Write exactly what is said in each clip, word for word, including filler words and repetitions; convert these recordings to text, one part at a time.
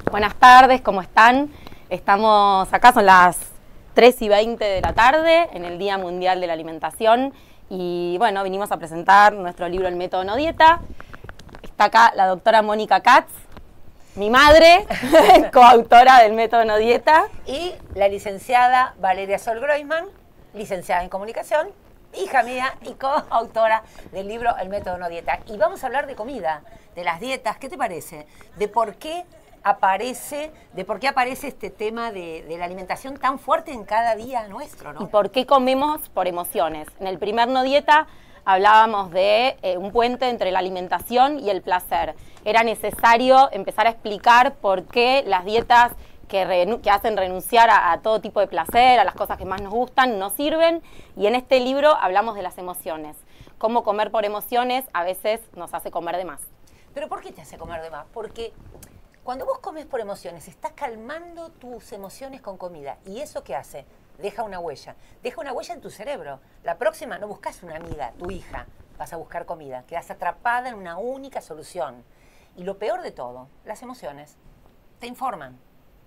Buenas tardes, ¿cómo están? Estamos acá, son las tres y veinte de la tarde, en el Día Mundial de la Alimentación. Y bueno, vinimos a presentar nuestro libro El Método No Dieta. Está acá la doctora Mónica Katz, mi madre, coautora del Método No Dieta. Y la licenciada Valeria Sol Groisman, licenciada en comunicación, hija mía y coautora del libro El Método No Dieta. Y vamos a hablar de comida, de las dietas. ¿Qué te parece? De por qué aparece, de por qué aparece este tema de, de la alimentación tan fuerte en cada día nuestro, ¿no? ¿Y por qué comemos por emociones? En el primer No Dieta hablábamos de eh, un puente entre la alimentación y el placer. Era necesario empezar a explicar por qué las dietas que, que hacen renunciar a, a todo tipo de placer, a las cosas que más nos gustan, no sirven. Y en este libro hablamos de las emociones. Cómo comer por emociones a veces nos hace comer de más. ¿Pero por qué te hace comer de más? Porque cuando vos comes por emociones, estás calmando tus emociones con comida. ¿Y eso qué hace? Deja una huella. Deja una huella en tu cerebro. La próxima no buscas una amiga, tu hija. Vas a buscar comida. Quedas atrapada en una única solución. Y lo peor de todo, las emociones te informan.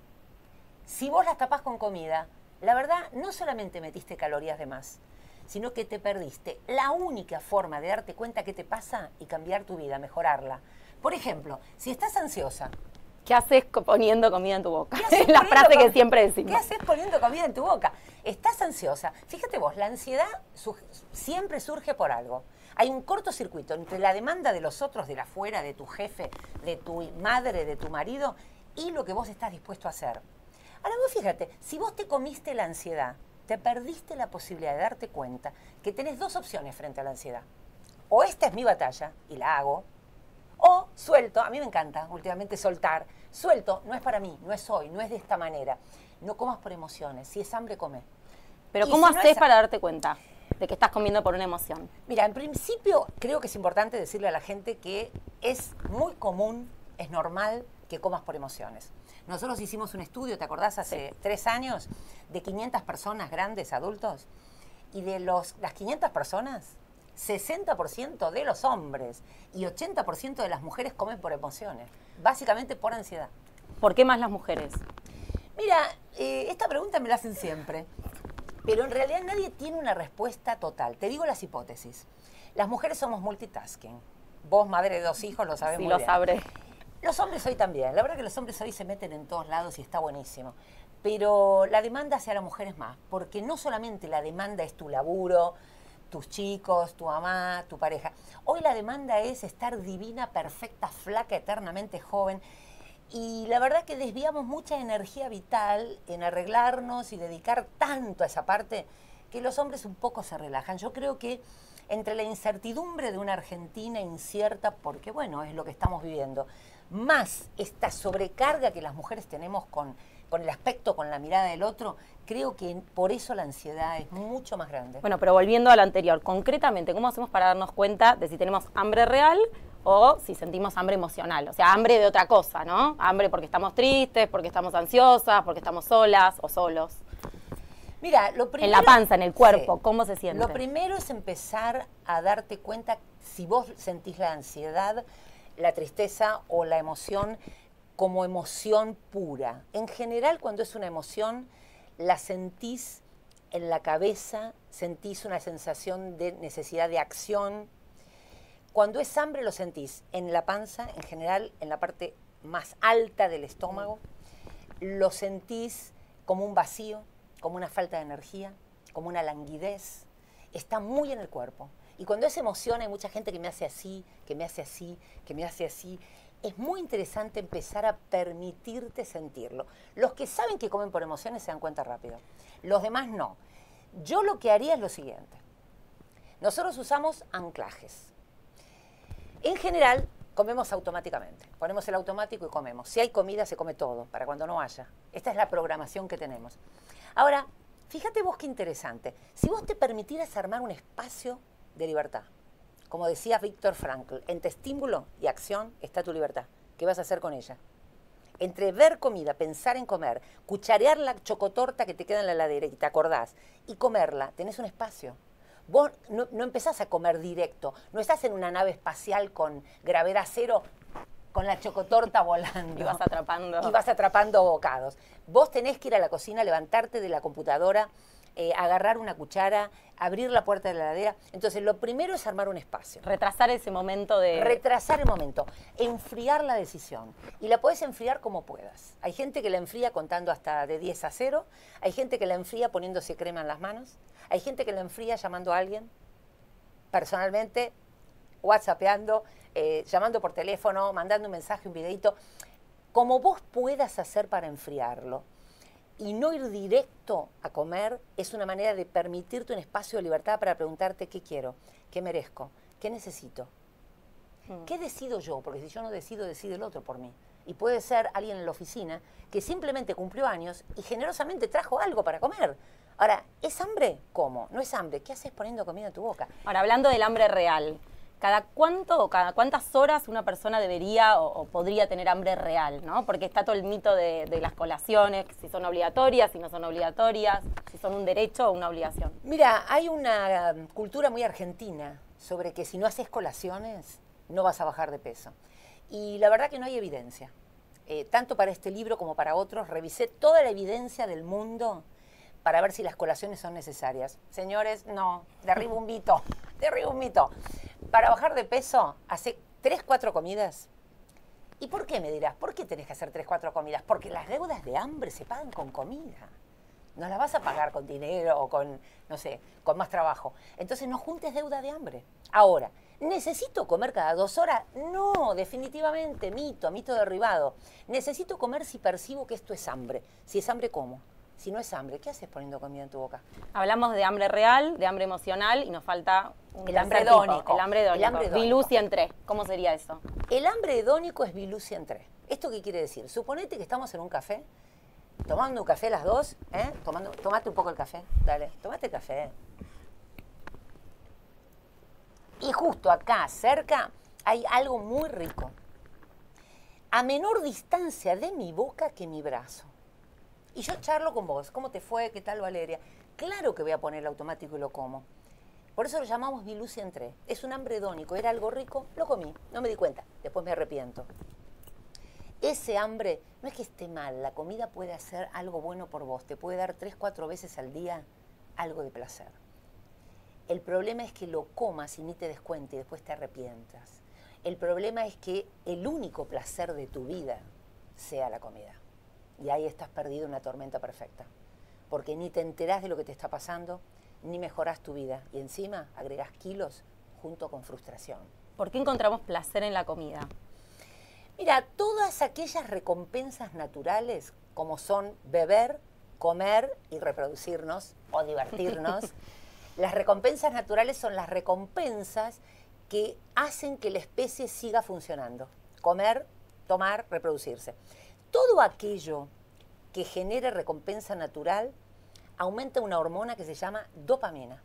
Si vos las tapás con comida, la verdad, no solamente metiste calorías de más, sino que te perdiste la única forma de darte cuenta qué te pasa y cambiar tu vida, mejorarla. Por ejemplo, si estás ansiosa, ¿qué haces poniendo comida en tu boca? Es la frase que siempre decimos. ¿Qué haces poniendo comida en tu boca? Estás ansiosa. Fíjate vos, la ansiedad su siempre surge por algo. Hay un cortocircuito entre la demanda de los otros, de la afuera, de tu jefe, de tu madre, de tu marido, y lo que vos estás dispuesto a hacer. Ahora vos fíjate, si vos te comiste la ansiedad, te perdiste la posibilidad de darte cuenta que tenés dos opciones frente a la ansiedad. O esta es mi batalla, y la hago, o suelto, a mí me encanta últimamente soltar, suelto, no es para mí, no es hoy, no es de esta manera. No comas por emociones, si es hambre, come. Pero Y ¿cómo si no haces es... para darte cuenta de que estás comiendo por una emoción? Mira, en principio creo que es importante decirle a la gente que es muy común, es normal que comas por emociones. Nosotros hicimos un estudio, ¿te acordás? Hace sí. tres años, de quinientas personas grandes, adultos, y de los, las quinientas personas, sesenta por ciento de los hombres y ochenta por ciento de las mujeres comen por emociones, básicamente por ansiedad. ¿Por qué más las mujeres? Mira, eh, esta pregunta me la hacen siempre, pero en realidad nadie tiene una respuesta total. Te digo las hipótesis. Las mujeres somos multitasking. Vos, madre de dos hijos, lo sabés sí, muy lo bien. sabré. Los hombres hoy también. La verdad que los hombres hoy se meten en todos lados y está buenísimo. Pero la demanda hacia la mujer es más, porque no solamente la demanda es tu laburo, tus chicos, tu mamá, tu pareja. Hoy la demanda es estar divina, perfecta, flaca, eternamente joven. Y la verdad que desviamos mucha energía vital en arreglarnos y dedicar tanto a esa parte que los hombres un poco se relajan. Yo creo que entre la incertidumbre de una Argentina incierta, porque bueno, es lo que estamos viviendo, más esta sobrecarga que las mujeres tenemos con, con el aspecto, con la mirada del otro, creo que por eso la ansiedad es mucho más grande. Bueno, pero volviendo a lo anterior, concretamente, ¿cómo hacemos para darnos cuenta de si tenemos hambre real o si sentimos hambre emocional? O sea, hambre de otra cosa, ¿no? Hambre porque estamos tristes, porque estamos ansiosas, porque estamos solas o solos. Mira, lo primero... En la panza, en el cuerpo, sí, ¿cómo se siente? Lo primero es empezar a darte cuenta si vos sentís la ansiedad, la tristeza o la emoción como emoción pura. En general, cuando es una emoción, la sentís en la cabeza, sentís una sensación de necesidad de acción. Cuando es hambre, lo sentís en la panza, en general, en la parte más alta del estómago. Lo sentís como un vacío, como una falta de energía, como una languidez. Está muy en el cuerpo. Y cuando es emoción, hay mucha gente que me hace así, que me hace así, que me hace así. Es muy interesante empezar a permitirte sentirlo. Los que saben que comen por emociones se dan cuenta rápido. Los demás no. Yo lo que haría es lo siguiente. Nosotros usamos anclajes. En general, comemos automáticamente. Ponemos el automático y comemos. Si hay comida, se come todo, para cuando no haya. Esta es la programación que tenemos. Ahora, fíjate vos qué interesante. Si vos te permitieras armar un espacio de libertad, como decía Víctor Frankl, entre estímulo y acción está tu libertad. ¿Qué vas a hacer con ella? Entre ver comida, pensar en comer, cucharear la chocotorta que te queda en la heladera y te acordás, y comerla, tenés un espacio. Vos no, no empezás a comer directo, no estás en una nave espacial con gravedad cero con la chocotorta volando. Y vas atrapando. Y vas atrapando bocados. Vos tenés que ir a la cocina, levantarte de la computadora, eh, agarrar una cuchara, abrir la puerta de la heladera. Entonces, lo primero es armar un espacio. Retrasar ese momento de... Retrasar el momento. Enfriar la decisión. Y la podés enfriar como puedas. Hay gente que la enfría contando hasta de diez a cero. Hay gente que la enfría poniéndose crema en las manos. Hay gente que la enfría llamando a alguien. Personalmente, whatsappeando, eh, llamando por teléfono, mandando un mensaje, un videito. Como vos puedas hacer para enfriarlo. Y no ir directo a comer es una manera de permitirte un espacio de libertad para preguntarte qué quiero, qué merezco, qué necesito, hmm. qué decido yo, porque si yo no decido, decide el otro por mí. Y puede ser alguien en la oficina que simplemente cumplió años y generosamente trajo algo para comer. Ahora, ¿es hambre? ¿Cómo? No es hambre. ¿Qué haces poniendo comida en tu boca? Ahora, hablando del hambre real, ¿cada cuánto o cada cuántas horas una persona debería o, o podría tener hambre real, ¿no? Porque está todo el mito de, de las colaciones, si son obligatorias, si no son obligatorias, si son un derecho o una obligación. Mira, hay una cultura muy argentina sobre que si no haces colaciones no vas a bajar de peso. Y la verdad que no hay evidencia. Eh, tanto para este libro como para otros, revisé toda la evidencia del mundo para ver si las colaciones son necesarias. Señores, no, derribo un mito, derribo un mito. Para bajar de peso, hace tres, cuatro comidas. ¿Y por qué, me dirás? ¿Por qué tenés que hacer tres, cuatro comidas? Porque las deudas de hambre se pagan con comida. No las vas a pagar con dinero o con, no sé, con más trabajo. Entonces no juntes deuda de hambre. Ahora, ¿necesito comer cada dos horas? No, definitivamente, mito, mito derribado. Necesito comer si percibo que esto es hambre. Si es hambre, ¿cómo? Si no es hambre, ¿qué haces poniendo comida en tu boca? Hablamos de hambre real, de hambre emocional y nos falta un el hambre hedónico. El hambre hedónico. El hambre hedónico. Bilusian tres. ¿Cómo sería eso? El hambre hedónico es Bilusian tres. ¿Esto qué quiere decir? Suponete que estamos en un café, tomando un café las dos, ¿eh? Tomando, tomate un poco el café, dale, tomate el café. Y justo acá, cerca, hay algo muy rico. A menor distancia de mi boca que mi brazo. Y yo charlo con vos, ¿cómo te fue? ¿Qué tal, Valeria? Claro que voy a poner el automático y lo como. Por eso lo llamamos Bilusian tres. Es un hambre hedónico, era algo rico, lo comí, no me di cuenta, después me arrepiento. Ese hambre, no es que esté mal, la comida puede hacer algo bueno por vos, te puede dar tres, cuatro veces al día algo de placer. El problema es que lo comas y ni te des cuenta y después te arrepientas. El problema es que el único placer de tu vida sea la comida. Y ahí estás perdido en una tormenta perfecta. Porque ni te enterás de lo que te está pasando, ni mejorás tu vida. Y encima agregás kilos junto con frustración. ¿Por qué encontramos placer en la comida? Mira, todas aquellas recompensas naturales, como son beber, comer y reproducirnos o divertirnos, las recompensas naturales son las recompensas que hacen que la especie siga funcionando. Comer, tomar, reproducirse. Todo aquello que genere recompensa natural aumenta una hormona que se llama dopamina.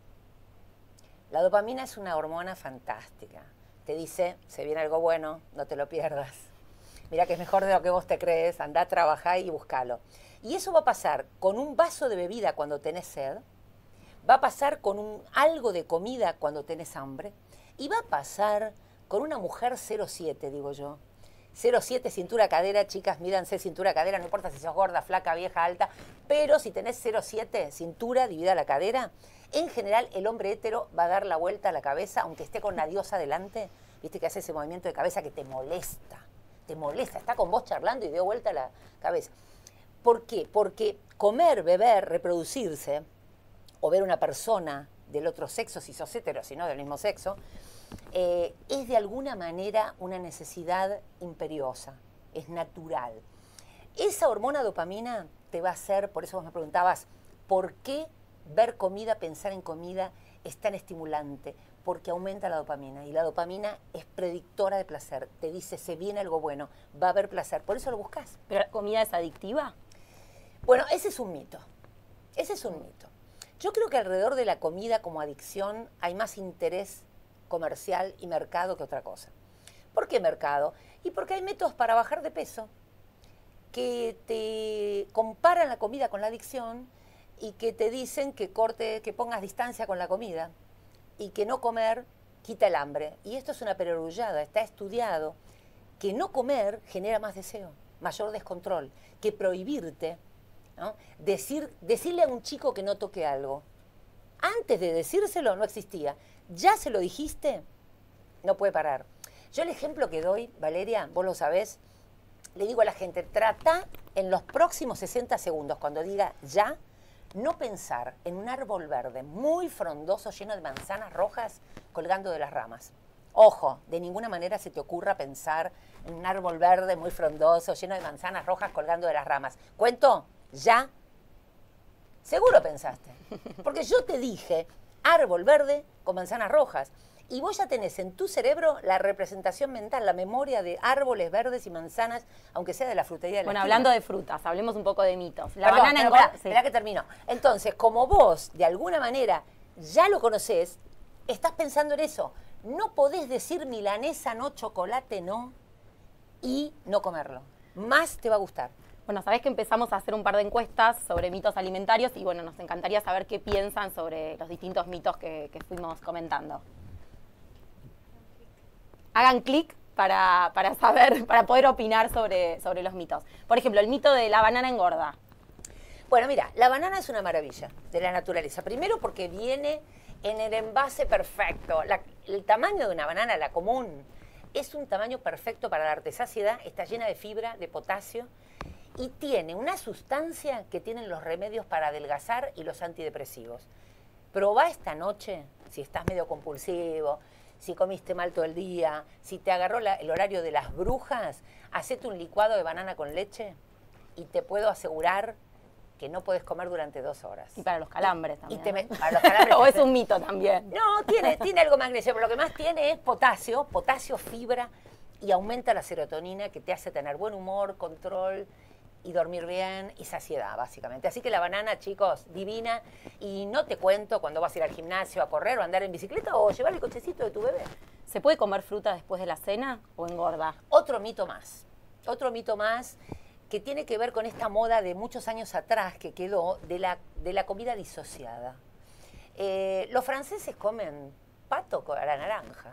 La dopamina es una hormona fantástica. Te dice, se viene algo bueno, no te lo pierdas. Mira que es mejor de lo que vos te crees, andá a trabajar y búscalo. Y eso va a pasar con un vaso de bebida cuando tenés sed, va a pasar con un, algo de comida cuando tenés hambre, y va a pasar con una mujer cero siete, digo yo. cero siete, cintura, cadera, chicas, mídanse cintura, cadera, no importa si sos gorda, flaca, vieja, alta, pero si tenés cero siete, cintura, divida la cadera, en general el hombre hétero va a dar la vuelta a la cabeza, aunque esté con la diosa delante, viste que hace ese movimiento de cabeza que te molesta, te molesta, está con vos charlando y dio vuelta la cabeza. ¿Por qué? Porque comer, beber, reproducirse, o ver una persona del otro sexo, si sos hétero, si no del mismo sexo, Eh, es de alguna manera una necesidad imperiosa, es natural. Esa hormona dopamina te va a hacer, por eso vos me preguntabas, ¿por qué ver comida, pensar en comida es tan estimulante? Porque aumenta la dopamina y la dopamina es predictora de placer, te dice se viene algo bueno, va a haber placer, por eso lo buscas. ¿Pero la comida es adictiva? Bueno, ese es un mito, ese es un mito. Yo creo que alrededor de la comida como adicción hay más interés comercial y mercado que otra cosa. ¿Por qué mercado? Y porque hay métodos para bajar de peso que te comparan la comida con la adicción y que te dicen que corte, que pongas distancia con la comida y que no comer quita el hambre. Y esto es una perogrullada, está estudiado. que no comer genera más deseo, mayor descontrol, que prohibirte, ¿no? Decir, decirle a un chico que no toque algo. Antes de decírselo no existía. Ya se lo dijiste, no puede parar. Yo el ejemplo que doy, Valeria, vos lo sabés, le digo a la gente, trata en los próximos sesenta segundos, cuando diga ya, no pensar en un árbol verde muy frondoso, lleno de manzanas rojas, colgando de las ramas. Ojo, de ninguna manera se te ocurra pensar en un árbol verde muy frondoso, lleno de manzanas rojas, colgando de las ramas. ¿Cuento? Ya. Seguro pensaste. Porque yo te dije, árbol verde con manzanas rojas. Y vos ya tenés en tu cerebro la representación mental, la memoria de árboles verdes y manzanas, aunque sea de la frutería de la Bueno, esquina. hablando de frutas, hablemos un poco de mitos. La Perdón, banana pero engorda. pará, esperá que termino. Entonces, como vos, de alguna manera, ya lo conocés, estás pensando en eso. No podés decir milanesa no, chocolate no, y no comerlo. Más te va a gustar. Bueno, sabés que empezamos a hacer un par de encuestas sobre mitos alimentarios y bueno, nos encantaría saber qué piensan sobre los distintos mitos que, que fuimos comentando. Hagan clic para, para saber, para poder opinar sobre, sobre los mitos. Por ejemplo, el mito de la banana engorda. Bueno, mira, la banana es una maravilla de la naturaleza. Primero porque viene en el envase perfecto. La, el tamaño de una banana, la común, es un tamaño perfecto para darte saciedad. Está llena de fibra, de potasio y tiene una sustancia que tienen los remedios para adelgazar y los antidepresivos. Probá esta noche, si estás medio compulsivo, si comiste mal todo el día, si te agarró la, el horario de las brujas, hacete un licuado de banana con leche y te puedo asegurar que no puedes comer durante dos horas. Y para los calambres también. Y te me, ¿no? para los calambres. O es un mito también. No, tiene, tiene algo magnesio, pero lo que más tiene es potasio, potasio, fibra, y aumenta la serotonina que te hace tener buen humor, control y dormir bien y saciedad, básicamente. Así que la banana, chicos, divina. Y no te cuento cuando vas a ir al gimnasio a correr o a andar en bicicleta o llevar el cochecito de tu bebé. ¿Se puede comer fruta después de la cena o engorda? Otro mito más, otro mito más que tiene que ver con esta moda de muchos años atrás que quedó de la, de la comida disociada. Eh, los franceses comen pato a la naranja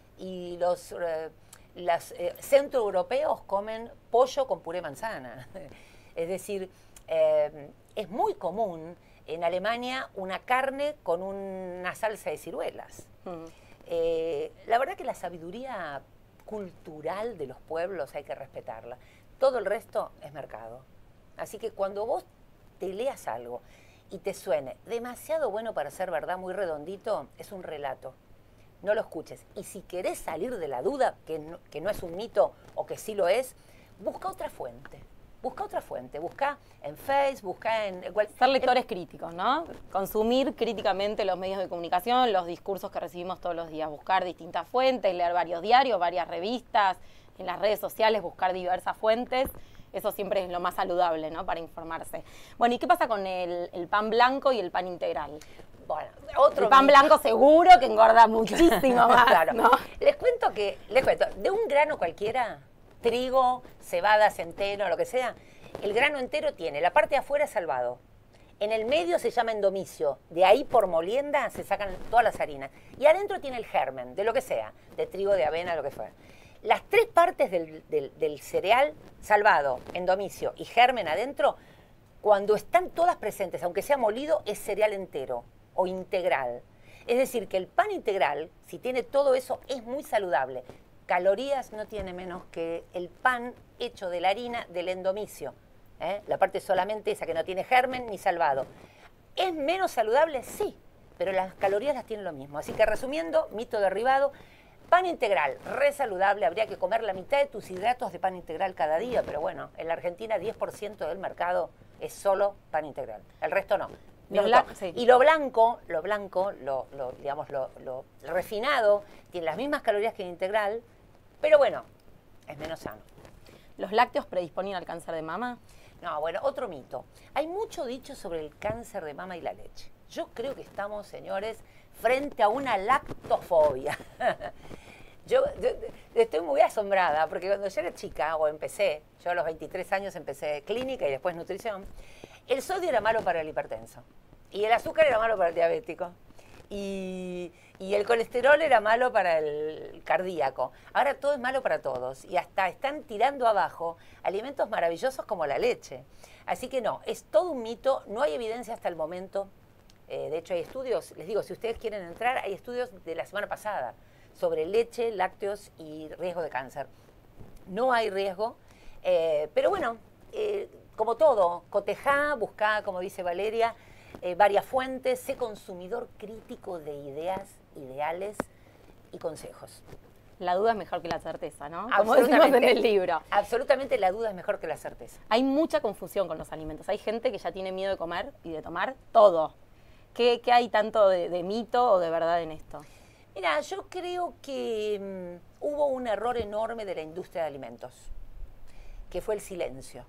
y los eh, los, eh, centroeuropeos comen pollo con puré manzana. Es decir, eh, es muy común en Alemania una carne con una salsa de ciruelas. Mm. Eh, la verdad que la sabiduría cultural de los pueblos hay que respetarla. Todo el resto es mercado. Así que cuando vos te leas algo y te suene demasiado bueno para ser verdad, muy redondito, es un relato. No lo escuches. Y si querés salir de la duda, que no, que no es un mito o que sí lo es, busca otra fuente. Busca otra fuente. Busca en Facebook, busca en... Ser lectores en, críticos, ¿no? Consumir críticamente los medios de comunicación, los discursos que recibimos todos los días. Buscar distintas fuentes, leer varios diarios, varias revistas, en las redes sociales, buscar diversas fuentes. Eso siempre es lo más saludable, ¿no? Para informarse. Bueno, ¿y qué pasa con el, el pan blanco y el pan integral? Bueno, otro el pan mito. blanco seguro que engorda muchísimo más, claro. ¿no? Les cuento que, les cuento, de un grano cualquiera, trigo, cebada, centeno, lo que sea, el grano entero tiene, la parte de afuera es salvado, en el medio se llama endomicio, de ahí por molienda se sacan todas las harinas, y adentro tiene el germen, de lo que sea, de trigo, de avena, lo que fuera. Las tres partes del, del, del cereal, salvado, endomicio y germen adentro, cuando están todas presentes, aunque sea molido, es cereal entero o integral. Es decir, que el pan integral, si tiene todo eso, es muy saludable. Calorías no tiene menos que el pan hecho de la harina del endomicio. ¿eh? La parte solamente esa que no tiene germen ni salvado. ¿Es menos saludable? Sí, pero las calorías las tiene lo mismo. Así que resumiendo, mito derribado, pan integral, re saludable, habría que comer la mitad de tus hidratos de pan integral cada día, pero bueno, en la Argentina diez por ciento del mercado es solo pan integral, el resto no. Lo blanco, sí. Y lo blanco, lo blanco, lo, lo, digamos, lo, lo refinado, tiene las mismas calorías que el integral, pero bueno, es menos sano. ¿Los lácteos predisponen al cáncer de mama? No, bueno, otro mito. Hay mucho dicho sobre el cáncer de mama y la leche. Yo creo que estamos, señores, frente a una lactofobia. yo, yo estoy muy asombrada, porque cuando yo era chica, o empecé, yo a los veintitrés años empecé clínica y después nutrición, el sodio era malo para el hipertenso y el azúcar era malo para el diabético. Y, Y el colesterol era malo para el cardíaco. Ahora todo es malo para todos. Y hasta están tirando abajo alimentos maravillosos como la leche. Así que no, es todo un mito, no hay evidencia hasta el momento. Eh, de hecho hay estudios, les digo, si ustedes quieren entrar, hay estudios de la semana pasada sobre leche, lácteos y riesgo de cáncer. No hay riesgo, eh, pero bueno, eh, como todo, cotejá, buscá, como dice Valeria, eh, varias fuentes, sé consumidor crítico de ideas, ideales y consejos. La duda es mejor que la certeza, ¿no? Como decimos en el libro. Absolutamente, la duda es mejor que la certeza. Hay mucha confusión con los alimentos. Hay gente que ya tiene miedo de comer y de tomar todo. ¿Qué, qué hay tanto de, de mito o de verdad en esto? Mira, yo creo que um, hubo un error enorme de la industria de alimentos, que fue el silencio.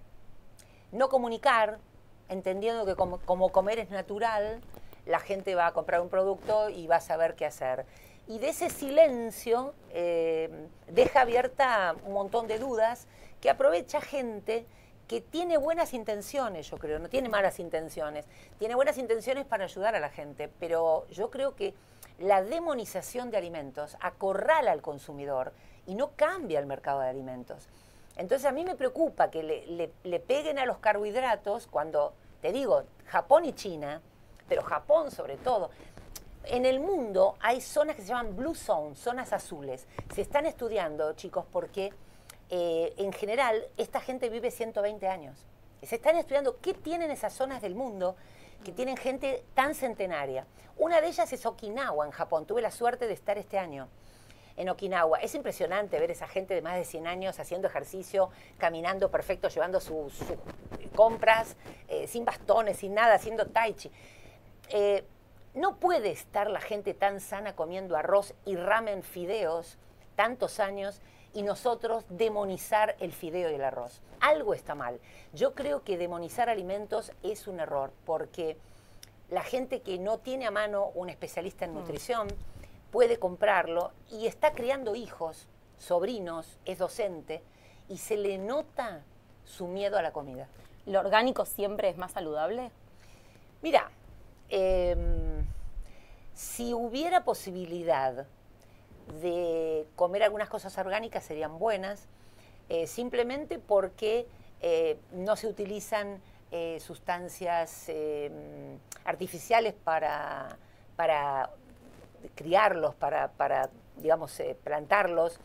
No comunicar, entendiendo que como, como comer es natural, la gente va a comprar un producto y va a saber qué hacer. Y de ese silencio eh, deja abierta un montón de dudas que aprovecha gente que tiene buenas intenciones, yo creo, no tiene malas intenciones, tiene buenas intenciones para ayudar a la gente, pero yo creo que la demonización de alimentos acorrala al consumidor y no cambia el mercado de alimentos. Entonces a mí me preocupa que le, le, le peguen a los carbohidratos cuando, te digo, Japón y China, pero Japón sobre todo. En el mundo hay zonas que se llaman Blue Zone, zonas azules. Se están estudiando, chicos, porque eh, en general esta gente vive ciento veinte años. Se están estudiando qué tienen esas zonas del mundo que tienen gente tan centenaria. Una de ellas es Okinawa, en Japón. Tuve la suerte de estar este año en Okinawa. Es impresionante ver esa gente de más de cien años haciendo ejercicio, caminando perfecto, llevando sus su compras, eh, sin bastones, sin nada, haciendo tai chi. Eh, no puede estar la gente tan sana comiendo arroz y ramen fideos tantos años y nosotros demonizar el fideo y el arroz. Algo está mal. Yo creo que demonizar alimentos es un error porque la gente que no tiene a mano un especialista en nutrición puede comprarlo y está criando hijos, sobrinos, es docente y se le nota su miedo a la comida. ¿Lo orgánico siempre es más saludable? Mira, eh, si hubiera posibilidad de comer algunas cosas orgánicas serían buenas, eh, simplemente porque eh, no se utilizan eh, sustancias eh, artificiales para, para criarlos, para, para digamos, eh, plantarlos.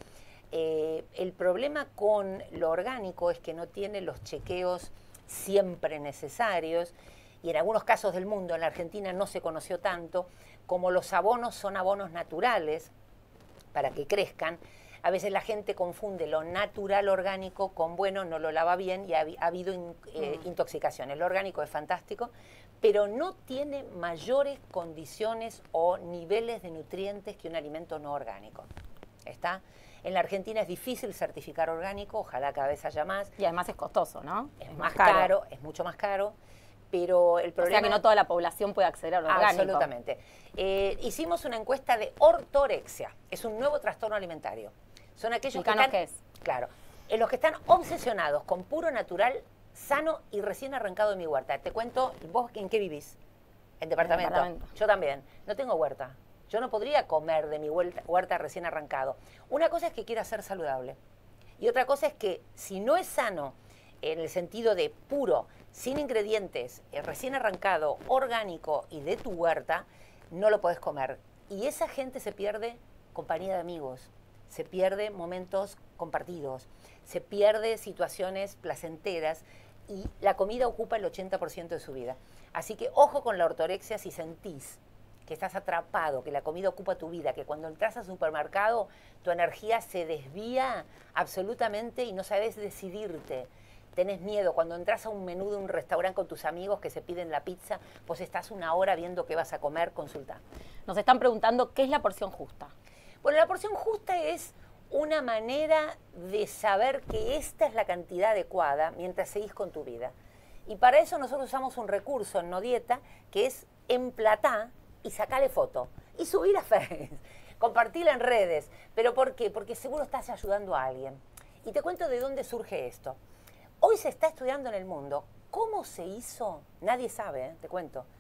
Eh, el problema con lo orgánico es que no tiene los chequeos siempre necesarios y en algunos casos del mundo, en la Argentina no se conoció tanto, como los abonos son abonos naturales para que crezcan, a veces la gente confunde lo natural orgánico con bueno, no lo lava bien y ha, ha habido in, eh, mm. intoxicaciones. Lo orgánico es fantástico, pero no tiene mayores condiciones o niveles de nutrientes que un alimento no orgánico. ¿Está? En la Argentina es difícil certificar orgánico, ojalá cada vez haya más. Y además es costoso, ¿no? Es, es más caro. caro, es mucho más caro. Pero el problema... O sea que no toda la población puede acceder a lo orgánico. Absolutamente. Eh, hicimos una encuesta de ortorexia. Es un nuevo trastorno alimentario. Son aquellos que están... ¿Qué es? Claro. En los que están obsesionados con puro natural, sano y recién arrancado de mi huerta. Te cuento, ¿vos en qué vivís? ¿En departamento? En departamento. Yo también. No tengo huerta. Yo no podría comer de mi huerta, huerta recién arrancado. Una cosa es que quiera ser saludable. Y otra cosa es que si no es sano, en el sentido de puro, sin ingredientes, eh, recién arrancado, orgánico y de tu huerta, no lo podés comer. Y esa gente se pierde compañía de amigos, se pierde momentos compartidos, se pierde situaciones placenteras y la comida ocupa el ochenta por ciento de su vida. Así que ojo con la ortorexia si sentís que estás atrapado, que la comida ocupa tu vida, que cuando entras al supermercado tu energía se desvía absolutamente y no sabes decidirte. Tenés miedo, cuando entras a un menú de un restaurante con tus amigos que se piden la pizza, vos estás una hora viendo qué vas a comer, consulta. Nos están preguntando qué es la porción justa. Bueno, la porción justa es una manera de saber que esta es la cantidad adecuada mientras seguís con tu vida. Y para eso nosotros usamos un recurso en No Dieta que es emplatá y sacarle foto y subir a Facebook, compartirla en redes. ¿Pero por qué? Porque seguro estás ayudando a alguien. Y te cuento de dónde surge esto. Hoy se está estudiando en el mundo cómo se hizo, nadie sabe, ¿eh? Te cuento,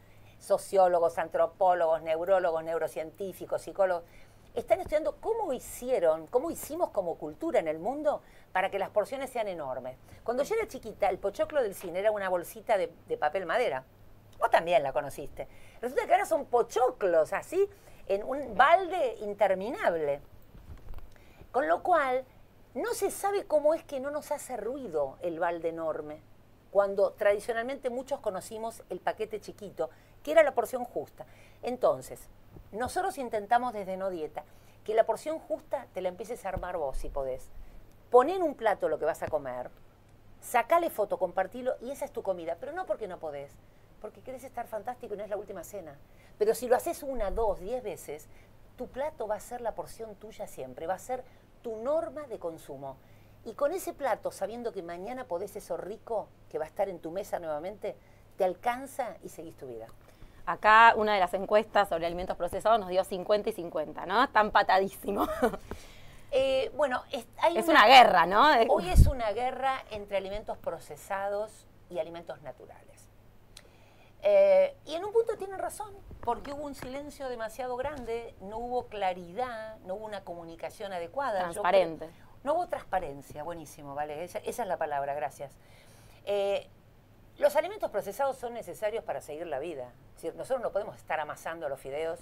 sociólogos, antropólogos, neurólogos, neurocientíficos, psicólogos, están estudiando cómo hicieron, cómo hicimos como cultura en el mundo para que las porciones sean enormes. Cuando yo era chiquita, el pochoclo del cine era una bolsita de, de papel madera. Vos también la conociste. Resulta que ahora son pochoclos, así, en un balde interminable. Con lo cual, no se sabe cómo es que no nos hace ruido el balde enorme, cuando tradicionalmente muchos conocimos el paquete chiquito, que era la porción justa. Entonces, nosotros intentamos desde No Dieta que la porción justa te la empieces a armar vos, si podés. Poné en un plato lo que vas a comer, sacale foto, compartilo, y esa es tu comida. Pero no porque no podés, porque querés estar fantástico y no es la última cena. Pero si lo haces una, dos, diez veces, tu plato va a ser la porción tuya siempre, va a ser tu norma de consumo. Y con ese plato, sabiendo que mañana podés eso rico, que va a estar en tu mesa nuevamente, te alcanza y seguís tu vida. Acá una de las encuestas sobre alimentos procesados nos dio cincuenta y cincuenta, ¿no? Está empatadísimo. Eh, bueno, es, hay es una, una guerra, ¿no? Hoy es una guerra entre alimentos procesados y alimentos naturales. Eh, y en un punto tienen razón, porque hubo un silencio demasiado grande, no hubo claridad, no hubo una comunicación adecuada. Transparente. Creo, no hubo transparencia, buenísimo, ¿vale? Esa, esa es la palabra, gracias. Eh, los alimentos procesados son necesarios para seguir la vida. Es decir, nosotros no podemos estar amasando los fideos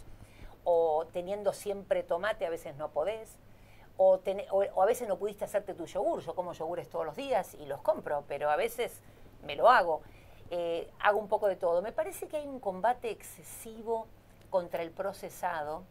o teniendo siempre tomate, a veces no podés, o, ten, o, o a veces no pudiste hacerte tu yogur. Yo como yogures todos los días y los compro, pero a veces me lo hago. Eh, hago un poco de todo. Me parece que hay un combate excesivo contra el procesado.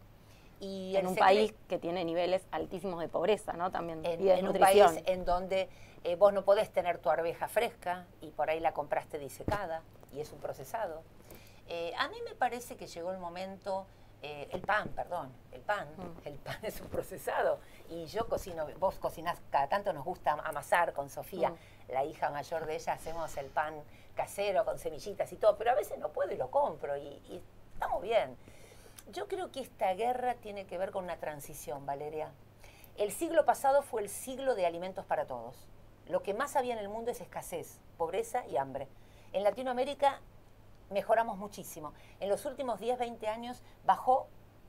Y en un país que tiene niveles altísimos de pobreza, ¿no? También, en, y de en un nutrición. país en donde eh, vos no podés tener tu arveja fresca y por ahí la compraste disecada y es un procesado. Eh, a mí me parece que llegó el momento, eh, el pan, perdón, el pan, mm. el pan es un procesado y yo cocino, vos cocinás, cada tanto nos gusta amasar con Sofía, mm. la hija mayor de ella, hacemos el pan casero con semillitas y todo, pero a veces no puedo y lo compro y, y estamos bien. Yo creo que esta guerra tiene que ver con una transición, Valeria. El siglo pasado fue el siglo de alimentos para todos. Lo que más había en el mundo es escasez, pobreza y hambre. En Latinoamérica mejoramos muchísimo. En los últimos diez, veinte años bajó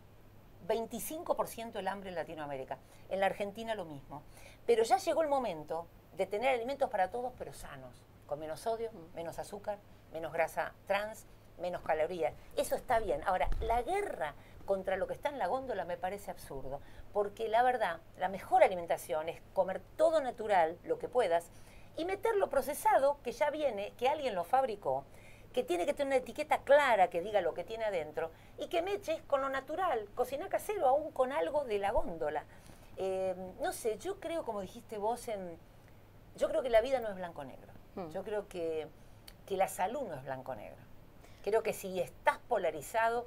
veinticinco por ciento el hambre en Latinoamérica. En la Argentina lo mismo. Pero ya llegó el momento de tener alimentos para todos, pero sanos, con menos sodio, menos azúcar, menos grasa trans, menos calorías. Eso está bien. Ahora, la guerra contra lo que está en la góndola me parece absurdo, porque la verdad, la mejor alimentación es comer todo natural, lo que puedas, y meterlo procesado, que ya viene, que alguien lo fabricó, que tiene que tener una etiqueta clara que diga lo que tiene adentro, y que me eches con lo natural, cocina casero, aún con algo de la góndola. Eh, no sé, yo creo, como dijiste vos, en, yo creo que la vida no es blanco-negro. Hmm. Yo creo que, que la salud no es blanco-negro. Creo que si estás polarizado,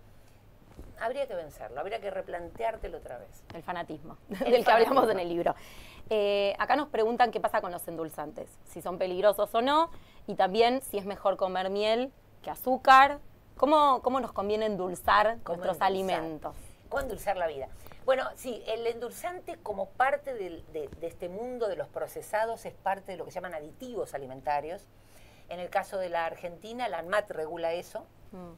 habría que vencerlo, habría que replanteártelo otra vez. El fanatismo, El del fanatismo. que hablamos en el libro. Eh, acá nos preguntan qué pasa con los endulzantes, si son peligrosos o no, y también si es mejor comer miel que azúcar. ¿Cómo, cómo nos conviene endulzar nuestros endulzar? alimentos? ¿Cómo endulzar la vida? Bueno, sí, el endulzante como parte de, de, de este mundo de los procesados es parte de lo que se llaman aditivos alimentarios. En el caso de la Argentina, la ANMAT regula eso mm.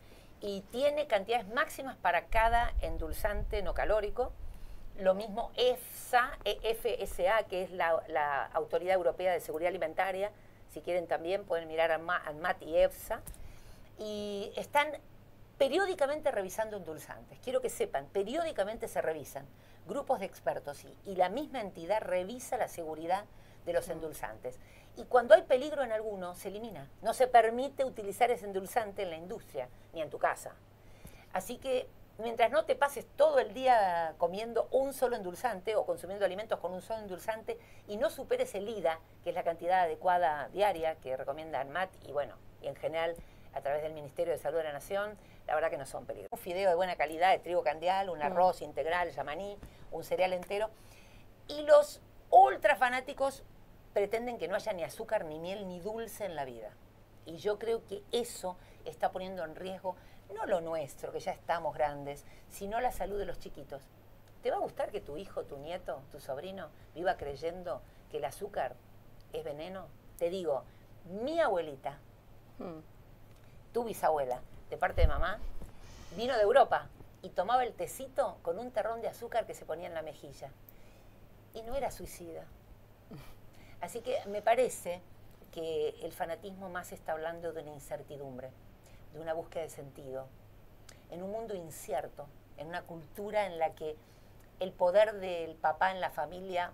y tiene cantidades máximas para cada endulzante no calórico. Lo mismo EFSA, E F S A, que es la, la Autoridad Europea de Seguridad Alimentaria. Si quieren también pueden mirar a ANMAT y EFSA. Y están periódicamente revisando endulzantes. Quiero que sepan, periódicamente se revisan grupos de expertos y, y la misma entidad revisa la seguridad de los endulzantes. Y cuando hay peligro en alguno, se elimina. No se permite utilizar ese endulzante en la industria, ni en tu casa. Así que, mientras no te pases todo el día comiendo un solo endulzante o consumiendo alimentos con un solo endulzante y no superes el I D A, que es la cantidad adecuada diaria que recomienda ANMAT y bueno, y en general a través del Ministerio de Salud de la Nación, la verdad que no son peligrosos. Un fideo de buena calidad, de trigo candial, un arroz integral, yamaní, un cereal entero. Y los ultra fanáticos pretenden que no haya ni azúcar, ni miel, ni dulce en la vida. Y yo creo que eso está poniendo en riesgo, no lo nuestro, que ya estamos grandes, sino la salud de los chiquitos. ¿Te va a gustar que tu hijo, tu nieto, tu sobrino viva creyendo que el azúcar es veneno? Te digo, mi abuelita, hmm. tu bisabuela, de parte de mamá, vino de Europa y tomaba el tecito con un terrón de azúcar que se ponía en la mejilla. Y no era suicida. Así que me parece que el fanatismo más está hablando de una incertidumbre, de una búsqueda de sentido, en un mundo incierto, en una cultura en la que el poder del papá en la familia,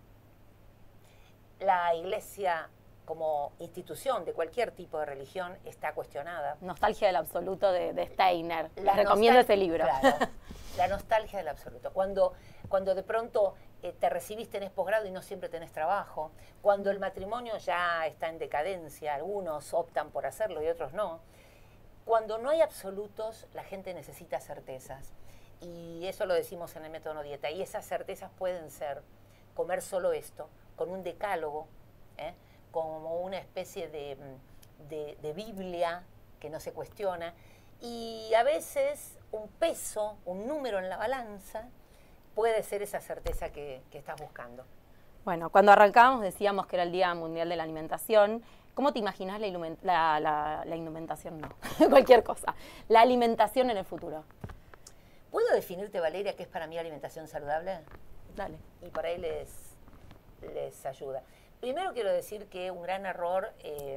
la iglesia como institución de cualquier tipo de religión está cuestionada. Nostalgia del absoluto de, de Steiner. Les recomiendo ese libro. Claro, la nostalgia del absoluto. Cuando, cuando de pronto eh, te recibiste en posgrado y no siempre tenés trabajo, cuando el matrimonio ya está en decadencia, algunos optan por hacerlo y otros no. Cuando no hay absolutos, la gente necesita certezas. Y eso lo decimos en el método No Dieta. Y esas certezas pueden ser comer solo esto, con un decálogo, ¿eh? como una especie de, de, de Biblia que no se cuestiona, y a veces un peso, un número en la balanza, puede ser esa certeza que, que estás buscando. Bueno, cuando arrancábamos decíamos que era el Día Mundial de la Alimentación. ¿Cómo te imaginas la, la, la, la indumentación? No, cualquier cosa. La alimentación en el futuro. ¿Puedo definirte, Valeria, qué es para mí alimentación saludable? Dale. Y por ahí les, les ayuda. Primero quiero decir que un gran error eh,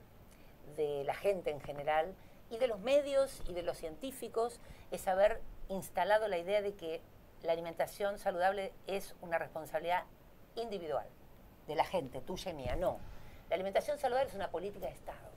de la gente en general y de los medios y de los científicos es haber instalado la idea de que la alimentación saludable es una responsabilidad individual de la gente, tuya y mía. No. La alimentación saludable es una política de Estado.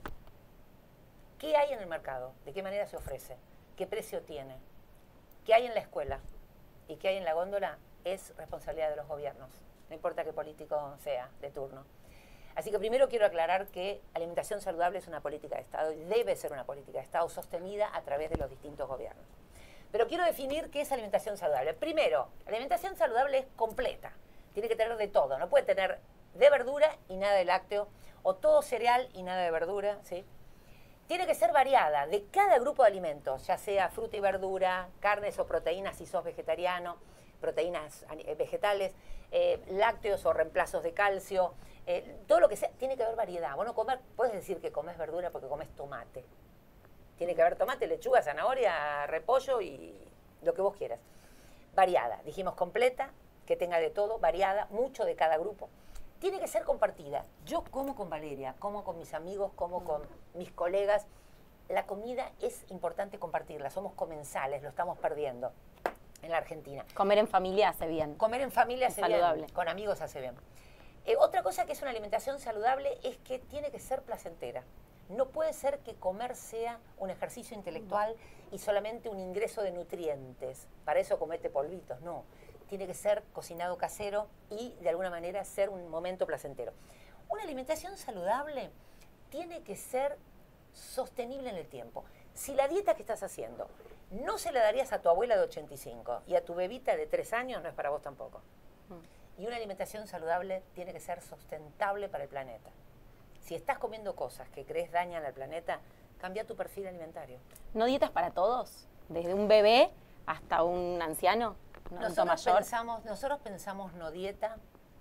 ¿Qué hay en el mercado? ¿De qué manera se ofrece? ¿Qué precio tiene? ¿Qué hay en la escuela? ¿Y qué hay en la góndola? Es responsabilidad de los gobiernos. No importa qué político sea de turno. Así que primero quiero aclarar que alimentación saludable es una política de Estado y debe ser una política de Estado sostenida a través de los distintos gobiernos. Pero quiero definir qué es alimentación saludable. Primero, la alimentación saludable es completa. Tiene que tener de todo. No puede tener de verdura y nada de lácteo, o todo cereal y nada de verdura, ¿sí? Tiene que ser variada de cada grupo de alimentos, ya sea fruta y verdura, carnes o proteínas si sos vegetariano, proteínas vegetales, eh, lácteos o reemplazos de calcio, eh, todo lo que sea, tiene que haber variedad. Bueno, comer, puedes decir que comes verdura porque comes tomate. Tiene que haber tomate, lechuga, zanahoria, repollo y lo que vos quieras. Variada, dijimos completa, que tenga de todo, variada, mucho de cada grupo. Tiene que ser compartida. Yo como con Valeria, como con mis amigos, como con mis colegas. La comida es importante compartirla, somos comensales, lo estamos perdiendo en la Argentina. Comer en familia hace bien. Comer en familia hace saludable. bien, con amigos hace bien. Eh, otra cosa que es una alimentación saludable es que tiene que ser placentera. No puede ser que comer sea un ejercicio intelectual y solamente un ingreso de nutrientes. Para eso comete polvitos, no. Tiene que ser cocinado casero y de alguna manera ser un momento placentero. Una alimentación saludable tiene que ser sostenible en el tiempo. Si la dieta que estás haciendo no se la darías a tu abuela de ochenta y cinco y a tu bebita de tres años, no es para vos tampoco. Y una alimentación saludable tiene que ser sustentable para el planeta. Si estás comiendo cosas que crees dañan al planeta, cambia tu perfil alimentario. ¿No dietas para todos? ¿Desde un bebé hasta un anciano? ¿Un adulto Nosotros mayor? pensamos, nosotros pensamos no dieta.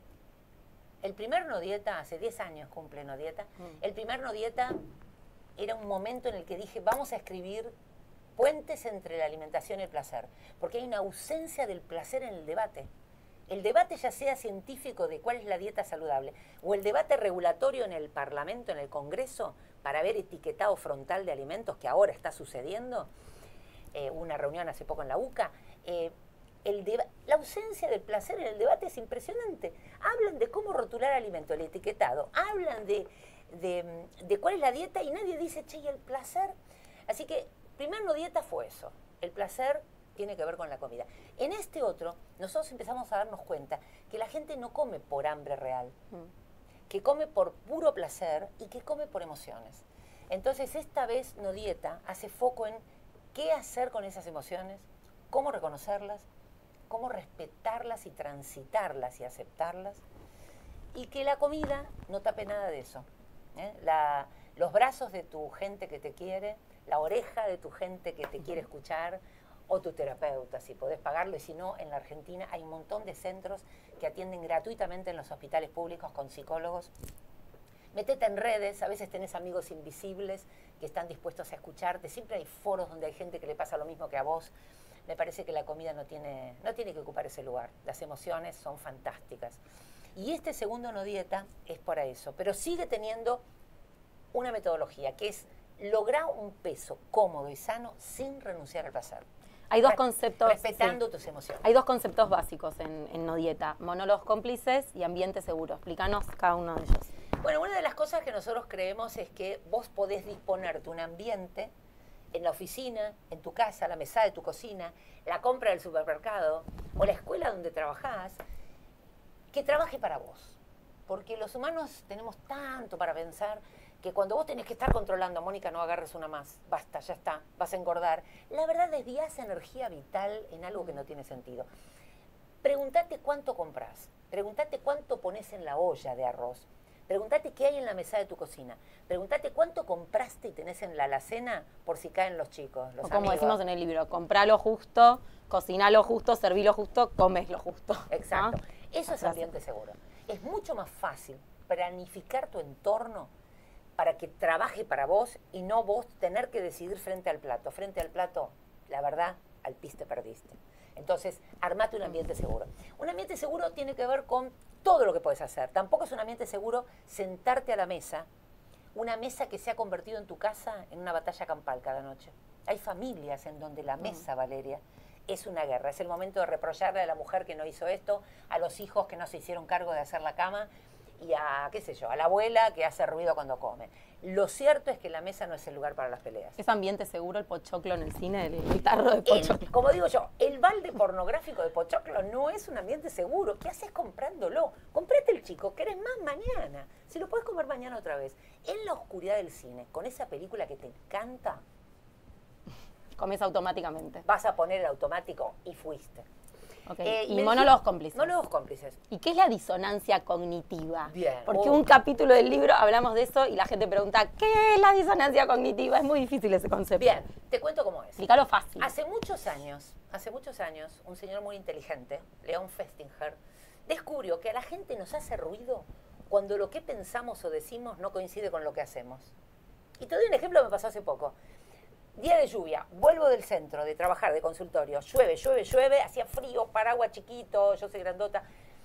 El primer no dieta, hace diez años cumple no dieta, mm. el primer no dieta era un momento en el que dije, vamos a escribir puentes entre la alimentación y el placer, porque hay una ausencia del placer en el debate. El debate ya sea científico de cuál es la dieta saludable, o el debate regulatorio en el Parlamento, en el Congreso, para ver etiquetado frontal de alimentos, que ahora está sucediendo, eh, una reunión hace poco en la UCA, eh, el la ausencia del placer en el debate es impresionante. Hablan de cómo rotular alimento, el etiquetado, hablan de, de, de cuál es la dieta y nadie dice, che, ¿y el placer? Así que, primer no dieta fue eso, el placer tiene que ver con la comida. En este otro, nosotros empezamos a darnos cuenta que la gente no come por hambre real, mm. que come por puro placer y que come por emociones. Entonces, esta vez no dieta hace foco en qué hacer con esas emociones, cómo reconocerlas, cómo respetarlas y transitarlas y aceptarlas, y que la comida no tape nada de eso. ¿eh? La, los brazos de tu gente que te quiere, la oreja de tu gente que te quiere escuchar, o tu terapeuta, si podés pagarlo, y si no, en la Argentina hay un montón de centros que atienden gratuitamente en los hospitales públicos con psicólogos. Métete en redes, a veces tenés amigos invisibles que están dispuestos a escucharte. Siempre hay foros donde hay gente que le pasa lo mismo que a vos. Me parece que la comida no tiene, no tiene que ocupar ese lugar. Las emociones son fantásticas. Y este segundo no dieta es para eso. Pero sigue teniendo una metodología que es lograr un peso cómodo y sano sin renunciar al placer. Hay dos conceptos. Respetando sí. tus emociones. Hay dos conceptos básicos en, en no dieta: monólogos cómplices y ambiente seguro. Explícanos cada uno de ellos. Bueno, una de las cosas que nosotros creemos es que vos podés disponerte un ambiente en la oficina, en tu casa, la mesa de tu cocina, la compra del supermercado o la escuela donde trabajás, que trabaje para vos. Porque los humanos tenemos tanto para pensar que cuando vos tenés que estar controlando, Mónica, no agarres una más, basta, ya está, vas a engordar. La verdad, desvías energía vital en algo que no tiene sentido. Pregúntate cuánto comprás, pregúntate cuánto pones en la olla de arroz, pregúntate qué hay en la mesa de tu cocina, pregúntate cuánto compraste y tenés en la alacena por si caen los chicos, los o como amigos. decimos en el libro, comprá lo justo, cociná lo justo, serví lo justo, comes lo justo. Exacto. ¿No? Eso es ambiente seguro. Es mucho más fácil planificar tu entorno para que trabaje para vos y no vos tener que decidir frente al plato. Frente al plato, la verdad, al pis te perdiste. Entonces, armate un ambiente seguro. Un ambiente seguro tiene que ver con todo lo que puedes hacer. Tampoco es un ambiente seguro sentarte a la mesa, una mesa que se ha convertido en tu casa en una batalla campal cada noche. Hay familias en donde la mesa, Valeria, es una guerra. Es el momento de reprocharle a la mujer que no hizo esto, a los hijos que no se hicieron cargo de hacer la cama, y a, qué sé yo, a la abuela que hace ruido cuando come. Lo cierto es que la mesa no es el lugar para las peleas. ¿Es ambiente seguro el pochoclo en el cine, el, el tarro de pochoclo? El, como digo yo, el balde pornográfico de pochoclo no es un ambiente seguro. ¿Qué haces comprándolo? Comprate el chico, querés más mañana. Si lo podés comer mañana otra vez. En la oscuridad del cine, con esa película que te encanta, comes automáticamente. Vas a poner el automático y fuiste. Okay. Eh, y monólogos cómplices. Monólogos cómplices. ¿Y qué es la disonancia cognitiva? Bien. Porque oh. un capítulo del libro hablamos de eso y la gente pregunta, ¿qué es la disonancia cognitiva? Es muy difícil ese concepto. Bien, te cuento cómo es. Explícalo fácil. Hace muchos años, hace muchos años, un señor muy inteligente, Leon Festinger, descubrió que a la gente nos hace ruido cuando lo que pensamos o decimos no coincide con lo que hacemos. Y te doy un ejemplo que me pasó hace poco. Día de lluvia, vuelvo del centro de trabajar, de consultorio, llueve, llueve, llueve, hacía frío, paraguas chiquito, yo soy grandota,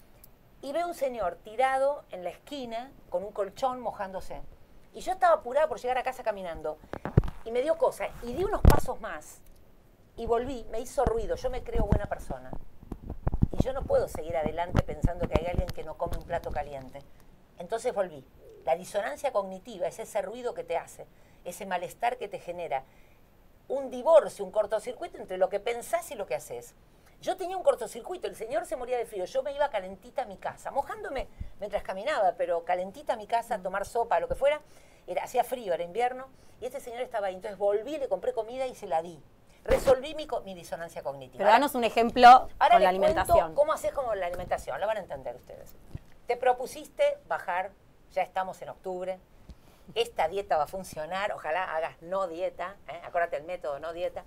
y veo un señor tirado en la esquina con un colchón mojándose. Y yo estaba apurada por llegar a casa caminando, y me dio cosa, y di unos pasos más, y volví, me hizo ruido, yo me creo buena persona. Y yo no puedo seguir adelante pensando que hay alguien que no come un plato caliente. Entonces volví. La disonancia cognitiva es ese ruido que te hace, ese malestar que te genera, un divorcio, un cortocircuito entre lo que pensás y lo que haces. Yo tenía un cortocircuito, el señor se moría de frío, yo me iba calentita a mi casa, mojándome mientras caminaba, pero calentita a mi casa, a tomar sopa, lo que fuera, era, hacía frío, era invierno, y este señor estaba ahí, entonces volví, le compré comida y se la di. Resolví mi, mi disonancia cognitiva. Pero danos un ejemplo ahora con la alimentación. ¿Cómo haces con la alimentación? Lo van a entender ustedes. Te propusiste bajar, ya estamos en octubre, esta dieta va a funcionar, ojalá hagas no dieta, ¿eh? Acuérdate el método no dieta.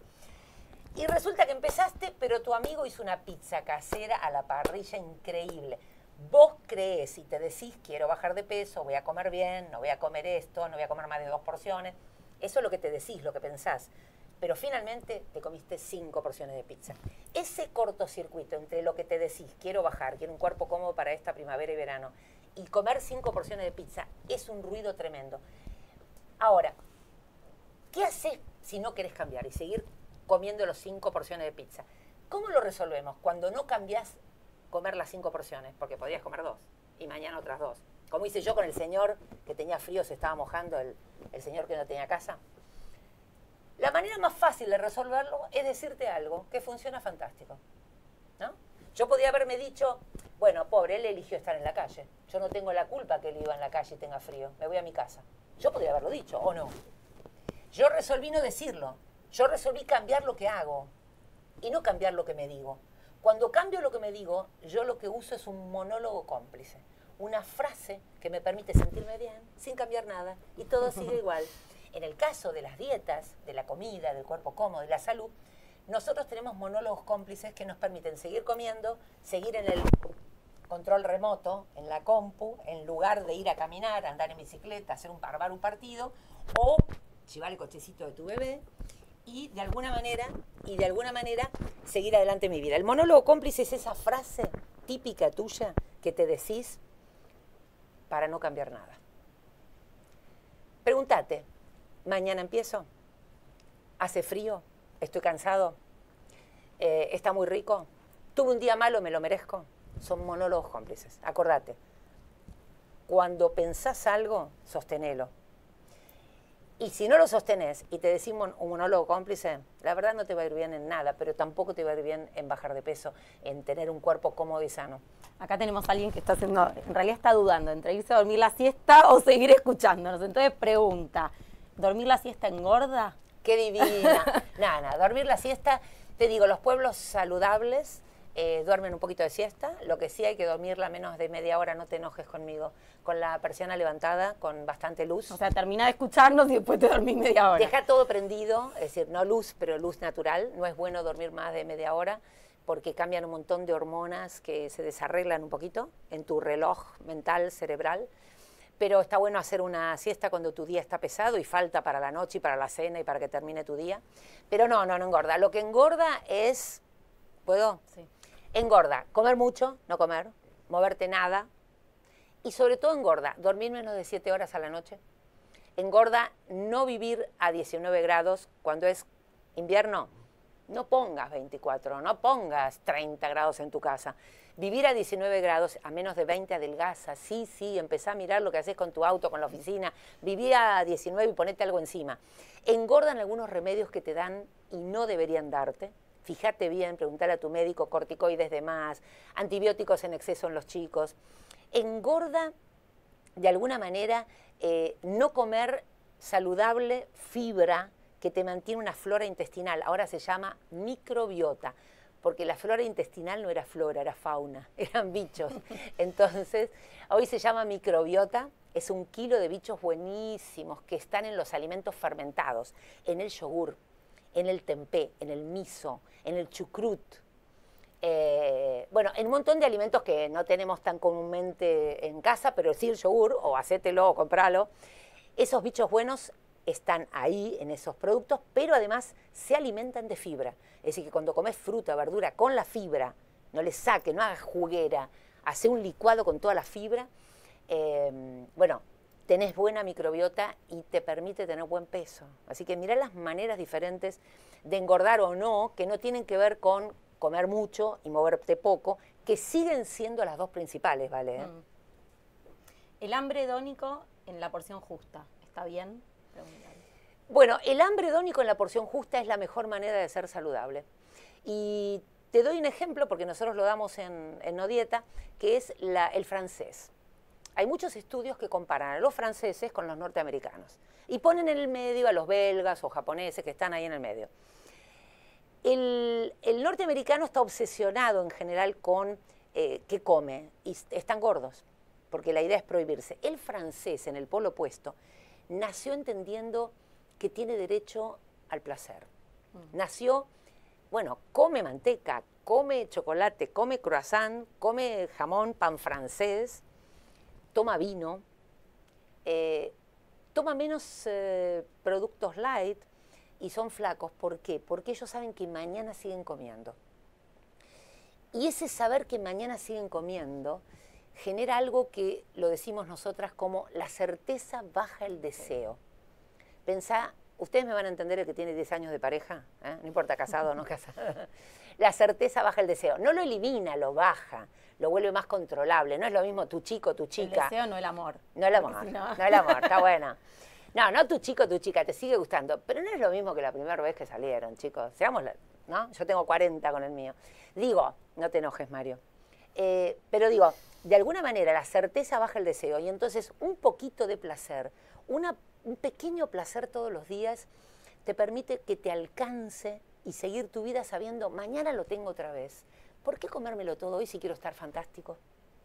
Y resulta que empezaste, pero tu amigo hizo una pizza casera a la parrilla increíble. Vos crees y te decís, quiero bajar de peso, voy a comer bien, no voy a comer esto, no voy a comer más de dos porciones. Eso es lo que te decís, lo que pensás. Pero finalmente te comiste cinco porciones de pizza. Ese cortocircuito entre lo que te decís, quiero bajar, quiero un cuerpo cómodo para esta primavera y verano, y comer cinco porciones de pizza es un ruido tremendo. Ahora, ¿qué haces si no querés cambiar y seguir comiendo las cinco porciones de pizza? ¿Cómo lo resolvemos cuando no cambiás comer las cinco porciones? Porque podías comer dos y mañana otras dos. Como hice yo con el señor que tenía frío, se estaba mojando, el, el señor que no tenía casa. La manera más fácil de resolverlo es decirte algo que funciona fantástico, ¿no? Yo podía haberme dicho, bueno, pobre, él eligió estar en la calle. Yo no tengo la culpa que él iba en la calle y tenga frío. Me voy a mi casa. Yo podría haberlo dicho, ¿o no? Yo resolví no decirlo. Yo resolví cambiar lo que hago y no cambiar lo que me digo. Cuando cambio lo que me digo, yo lo que uso es un monólogo cómplice. Una frase que me permite sentirme bien sin cambiar nada y todo sigue igual. En el caso de las dietas, de la comida, del cuerpo cómodo y la salud, nosotros tenemos monólogos cómplices que nos permiten seguir comiendo, seguir en el control remoto en la compu, en lugar de ir a caminar, andar en bicicleta, hacer un barbar un partido, o llevar el cochecito de tu bebé y de alguna manera, y de alguna manera seguir adelante en mi vida. El monólogo cómplice es esa frase típica tuya que te decís para no cambiar nada. Pregúntate, ¿mañana empiezo? ¿Hace frío? ¿Estoy cansado? Eh, ¿Está muy rico? ¿Tuve un día malo? ¿Me lo merezco? Son monólogos cómplices. Acordate, cuando pensás algo, sostenelo. Y si no lo sostenés y te decís mon un monólogo cómplice, la verdad no te va a ir bien en nada, pero tampoco te va a ir bien en bajar de peso, en tener un cuerpo cómodo y sano. Acá tenemos a alguien que está haciendo, en realidad está dudando entre irse a dormir la siesta o seguir escuchándonos. Entonces pregunta, ¿dormir la siesta engorda? ¡Qué divina! Nada, nada, dormir la siesta, te digo, los pueblos saludables eh, duermen un poquito de siesta, lo que sí hay que dormirla menos de media hora, no te enojes conmigo, con la persiana levantada, con bastante luz. O sea, termina de escucharnos y después te dormís media hora. Deja todo prendido, es decir, no luz, pero luz natural. No es bueno dormir más de media hora porque cambian un montón de hormonas que se desarreglan un poquito en tu reloj mental, cerebral. Pero está bueno hacer una siesta cuando tu día está pesado y falta para la noche y para la cena y para que termine tu día. Pero no, no, no engorda. Lo que engorda es... ¿Puedo? Sí. Engorda. Comer mucho, no comer. Moverte nada. Y sobre todo engorda. Dormir menos de siete horas a la noche. Engorda no vivir a diecinueve grados cuando es invierno. No pongas veinticuatro, no pongas treinta grados en tu casa. Vivir a diecinueve grados, a menos de veinte adelgaza. Sí, sí, empezá a mirar lo que haces con tu auto, con la oficina. Viví a diecinueve y ponete algo encima. Engordan algunos remedios que te dan y no deberían darte. Fíjate bien, preguntale a tu médico, corticoides de más, antibióticos en exceso en los chicos. Engorda, de alguna manera, eh, no comer saludable, fibra, que te mantiene una flora intestinal. Ahora se llama microbiota, porque la flora intestinal no era flora, era fauna, eran bichos. Entonces, hoy se llama microbiota, es un kilo de bichos buenísimos que están en los alimentos fermentados, en el yogur, en el tempé, en el miso, en el chucrut. Eh, bueno, en un montón de alimentos que no tenemos tan comúnmente en casa, pero sí el yogur, o hacételo o compralo. Esos bichos buenos están ahí en esos productos, pero además se alimentan de fibra. Es decir, que cuando comes fruta, verdura con la fibra, no le saques, no hagas juguera, hace un licuado con toda la fibra, eh, bueno, tenés buena microbiota y te permite tener buen peso. Así que mirá las maneras diferentes de engordar o no, que no tienen que ver con comer mucho y moverte poco, que siguen siendo las dos principales, ¿vale? ¿Eh? Mm. El hambre hedónico en la porción justa, ¿está bien? Bueno, el hambre hedónico en la porción justa es la mejor manera de ser saludable. Y te doy un ejemplo, porque nosotros lo damos en, en No Dieta, que es la, el francés. Hay muchos estudios que comparan a los franceses con los norteamericanos y ponen en el medio a los belgas o japoneses que están ahí en el medio. El, el norteamericano está obsesionado en general con eh, qué come y están gordos, porque la idea es prohibirse. El francés, en el polo opuesto, nació entendiendo que tiene derecho al placer. Mm. Nació, bueno, come manteca, come chocolate, come croissant, come jamón, pan francés, toma vino, eh, toma menos eh, productos light y son flacos. ¿Por qué? Porque ellos saben que mañana siguen comiendo. Y ese saber que mañana siguen comiendo genera algo que lo decimos nosotras como la certeza baja el deseo. Pensá, ustedes me van a entender el que tiene diez años de pareja, ¿eh? No importa casado o no casado. La certeza baja el deseo. No lo elimina, lo baja, lo vuelve más controlable. No es lo mismo tu chico, tu chica. El deseo no el amor. No el amor, si no. no el amor, está bueno. No, no tu chico, tu chica, te sigue gustando. Pero no es lo mismo que la primera vez que salieron, chicos. Seamos, ¿no? Yo tengo cuarenta con el mío. Digo, no te enojes, Mario. Eh, pero digo, de alguna manera la certeza baja el deseo y entonces un poquito de placer, una, un pequeño placer todos los días te permite que te alcance y seguir tu vida sabiendo, mañana lo tengo otra vez. ¿Por qué comérmelo todo hoy si quiero estar fantástico?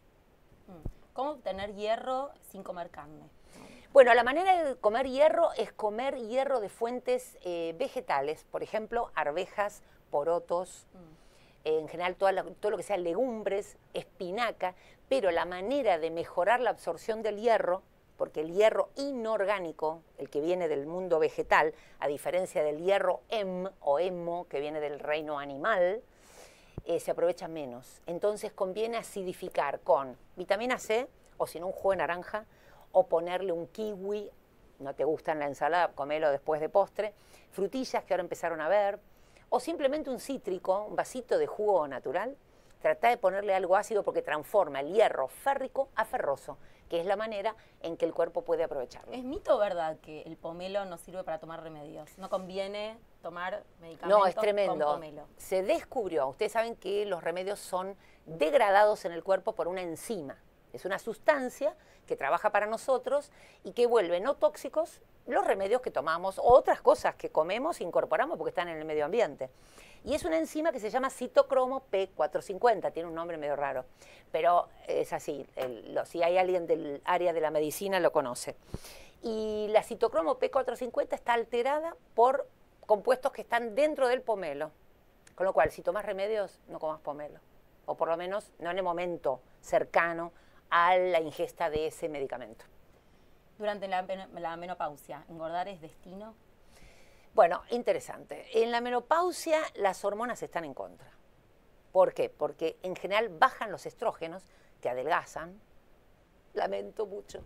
¿Cómo obtener hierro sin comer carne? Bueno, la manera de comer hierro es comer hierro de fuentes eh, vegetales, por ejemplo, arvejas, porotos. Mm. en general toda la, todo lo que sea legumbres, espinaca, pero la manera de mejorar la absorción del hierro, porque el hierro inorgánico, el que viene del mundo vegetal, a diferencia del hierro hem o hemo, que viene del reino animal, eh, se aprovecha menos. Entonces conviene acidificar con vitamina C, o si no un jugo de naranja, o ponerle un kiwi, no te gusta en la ensalada, comelo después de postre, frutillas que ahora empezaron a ver, o simplemente un cítrico, un vasito de jugo natural. Trata de ponerle algo ácido porque transforma el hierro férrico a ferroso, que es la manera en que el cuerpo puede aprovecharlo. ¿Es mito o verdad que el pomelo no sirve para tomar remedios? ¿No conviene tomar medicamentos No, es tremendo. con pomelo? Se descubrió, ustedes saben que los remedios son degradados en el cuerpo por una enzima. Es una sustancia que trabaja para nosotros y que vuelve no tóxicos los remedios que tomamos o otras cosas que comemos e incorporamos porque están en el medio ambiente. Y es una enzima que se llama citocromo P cuatrocientos cincuenta, tiene un nombre medio raro, pero es así, el, lo, si hay alguien del área de la medicina lo conoce. Y la citocromo P cuatrocientos cincuenta está alterada por compuestos que están dentro del pomelo, con lo cual si tomas remedios no comas pomelo, o por lo menos no en el momento cercano a la ingesta de ese medicamento. Durante la, la menopausia, ¿engordar es destino? Bueno, interesante. En la menopausia las hormonas están en contra. ¿Por qué? Porque en general bajan los estrógenos, que adelgazan, lamento mucho,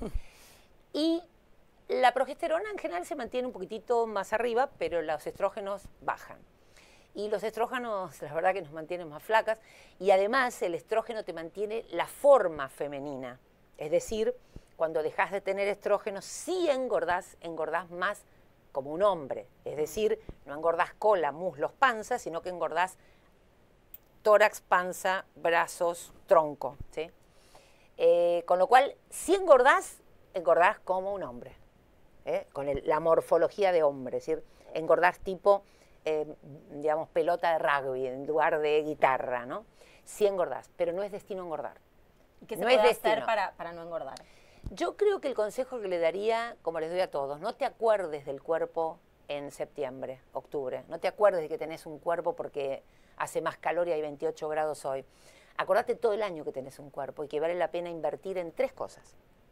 y la progesterona en general se mantiene un poquitito más arriba, pero los estrógenos bajan. Y los estrógenos, la verdad que nos mantienen más flacas, y además el estrógeno te mantiene la forma femenina. Es decir, cuando dejas de tener estrógenos, sí engordás, engordás más como un hombre. Es decir, no engordás cola, muslos, panza, sino que engordás tórax, panza, brazos, tronco, ¿sí? Eh, con lo cual, si engordás, engordás como un hombre, ¿eh? Con el, la morfología de hombre, es decir, engordás tipo, eh, digamos, pelota de rugby en lugar de guitarra, ¿no? Sí engordás, pero no es destino engordar. ¿Y qué se no puede es hacer para, para no engordar? Yo creo que el consejo que le daría, como les doy a todos, no te acuerdes del cuerpo en septiembre, octubre. No te acuerdes de que tenés un cuerpo porque hace más calor y hay veintiocho grados hoy. Acordate todo el año que tenés un cuerpo y que vale la pena invertir en tres cosas.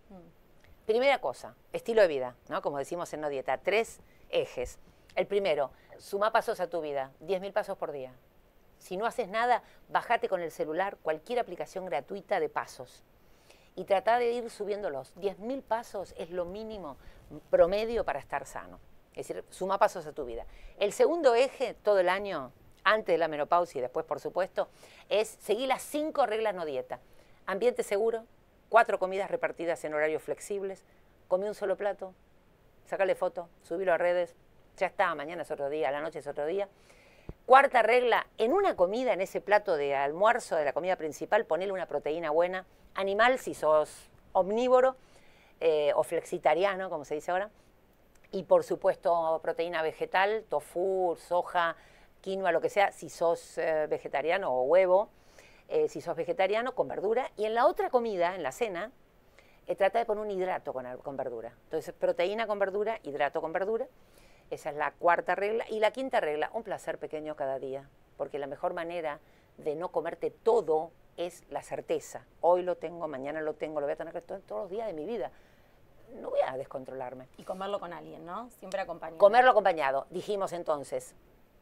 Mm. Primera cosa, estilo de vida, ¿no? Como decimos en No Dieta, tres ejes. El primero, suma pasos a tu vida, diez mil pasos por día. Si no haces nada, bajate con el celular cualquier aplicación gratuita de pasos. Y trata de ir subiéndolos. diez mil pasos es lo mínimo promedio para estar sano. Es decir, suma pasos a tu vida. El segundo eje, todo el año, antes de la menopausia y después, por supuesto, es seguir las cinco reglas No Dieta. Ambiente seguro, cuatro comidas repartidas en horarios flexibles, comí un solo plato, sacale foto, subilo a redes, ya está, mañana es otro día, a la noche es otro día. Cuarta regla, en una comida, en ese plato de almuerzo de la comida principal, ponele una proteína buena, animal si sos omnívoro eh, o flexitariano, como se dice ahora, y por supuesto proteína vegetal, tofu, soja, quinoa, lo que sea, si sos eh, vegetariano o huevo, eh, si sos vegetariano, con verdura, y en la otra comida, en la cena, eh, trata de poner un hidrato con, con verdura. Entonces, proteína con verdura, hidrato con verdura. Esa es la cuarta regla. Y la quinta regla, un placer pequeño cada día, porque la mejor manera de no comerte todo es la certeza. Hoy lo tengo, mañana lo tengo, lo voy a tener que todos los días de mi vida. No voy a descontrolarme. Y comerlo con alguien, ¿no? Siempre acompañado. Comerlo acompañado. Dijimos entonces,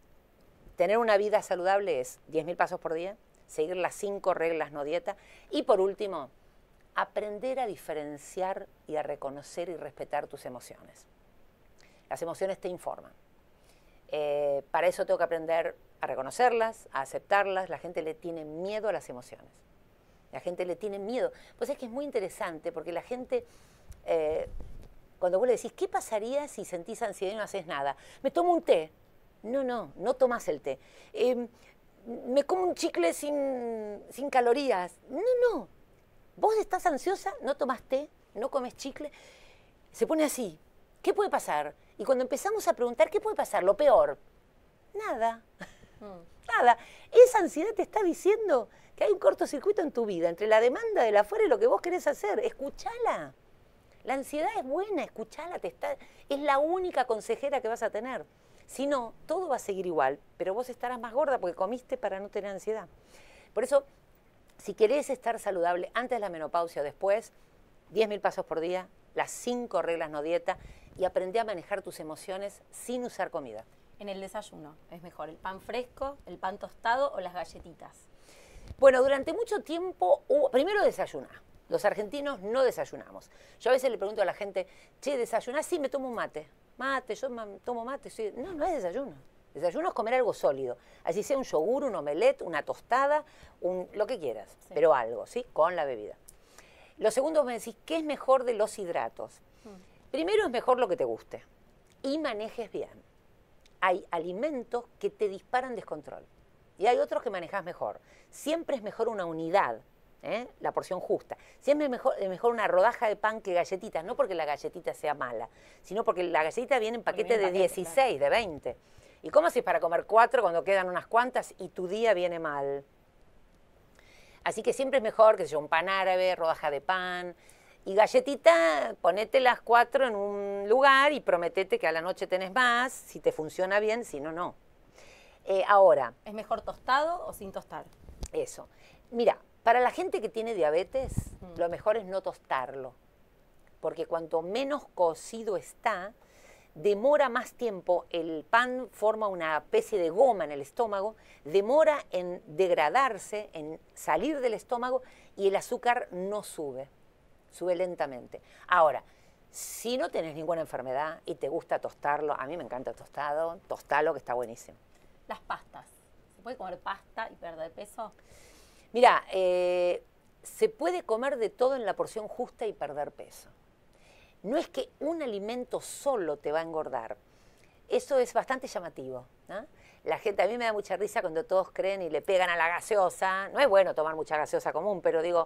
tener una vida saludable es diez mil pasos por día, seguir las cinco reglas No Dieta y por último, aprender a diferenciar y a reconocer y respetar tus emociones. Las emociones te informan. Eh, para eso tengo que aprender a reconocerlas, a aceptarlas. La gente le tiene miedo a las emociones. La gente le tiene miedo. Pues es que es muy interesante porque la gente, eh, cuando vos le decís, ¿qué pasaría si sentís ansiedad y no haces nada? Me tomo un té. No, no, no tomás el té. Eh, me como un chicle sin, sin calorías. No, no. Vos estás ansiosa, no tomás té, no comes chicle. Se pone así. ¿Qué puede pasar? Y cuando empezamos a preguntar, ¿qué puede pasar? Lo peor. Nada. Mm. Nada. Esa ansiedad te está diciendo que hay un cortocircuito en tu vida entre la demanda del afuera y lo que vos querés hacer. Escuchala. La ansiedad es buena, escuchala. Te está, es la única consejera que vas a tener. Si no, todo va a seguir igual, pero vos estarás más gorda porque comiste para no tener ansiedad. Por eso, si querés estar saludable antes de la menopausia o después, diez mil pasos por día, las cinco reglas no dieta y aprendé a manejar tus emociones sin usar comida. En el desayuno, ¿es mejor el pan fresco, el pan tostado o las galletitas? Bueno, durante mucho tiempo, hubo, primero desayuná. Los argentinos no desayunamos. Yo a veces le pregunto a la gente, che, ¿desayunás? Sí, me tomo un mate. Mate, yo tomo mate. Sí. No, no es desayuno. Desayuno es comer algo sólido. Así sea un yogur, un omelette, una tostada, un, lo que quieras, sí. Pero algo, ¿sí? Con la bebida. Lo segundo, me decís, ¿qué es mejor de los hidratos? Hmm. Primero es mejor lo que te guste y manejes bien. Hay alimentos que te disparan descontrol y hay otros que manejas mejor. Siempre es mejor una unidad, ¿eh? La porción justa. Siempre es mejor, es mejor una rodaja de pan que galletitas, no porque la galletita sea mala, sino porque la galletita viene en paquete de dieciséis, de veinte. ¿Y cómo haces para comer cuatro cuando quedan unas cuantas y tu día viene mal? Así que siempre es mejor, que sea un pan árabe, rodaja de pan y galletita, ponete las cuatro en un lugar y prometete que a la noche tenés más, si te funciona bien, si no, no. Eh, ahora. ¿Es mejor tostado o sin tostar? Eso. Mira, para la gente que tiene diabetes, mm. lo mejor es no tostarlo, porque cuanto menos cocido está, demora más tiempo, el pan forma una especie de goma en el estómago, demora en degradarse, en salir del estómago y el azúcar no sube, sube lentamente. Ahora, si no tenés ninguna enfermedad y te gusta tostarlo, a mí me encanta tostado, tostalo que está buenísimo. Las pastas, ¿se puede comer pasta y perder peso? Mira, eh, se puede comer de todo en la porción justa y perder peso. No es que un alimento solo te va a engordar. Eso es bastante llamativo, ¿no? La gente, a mí me da mucha risa cuando todos creen y le pegan a la gaseosa. No es bueno tomar mucha gaseosa común, pero digo,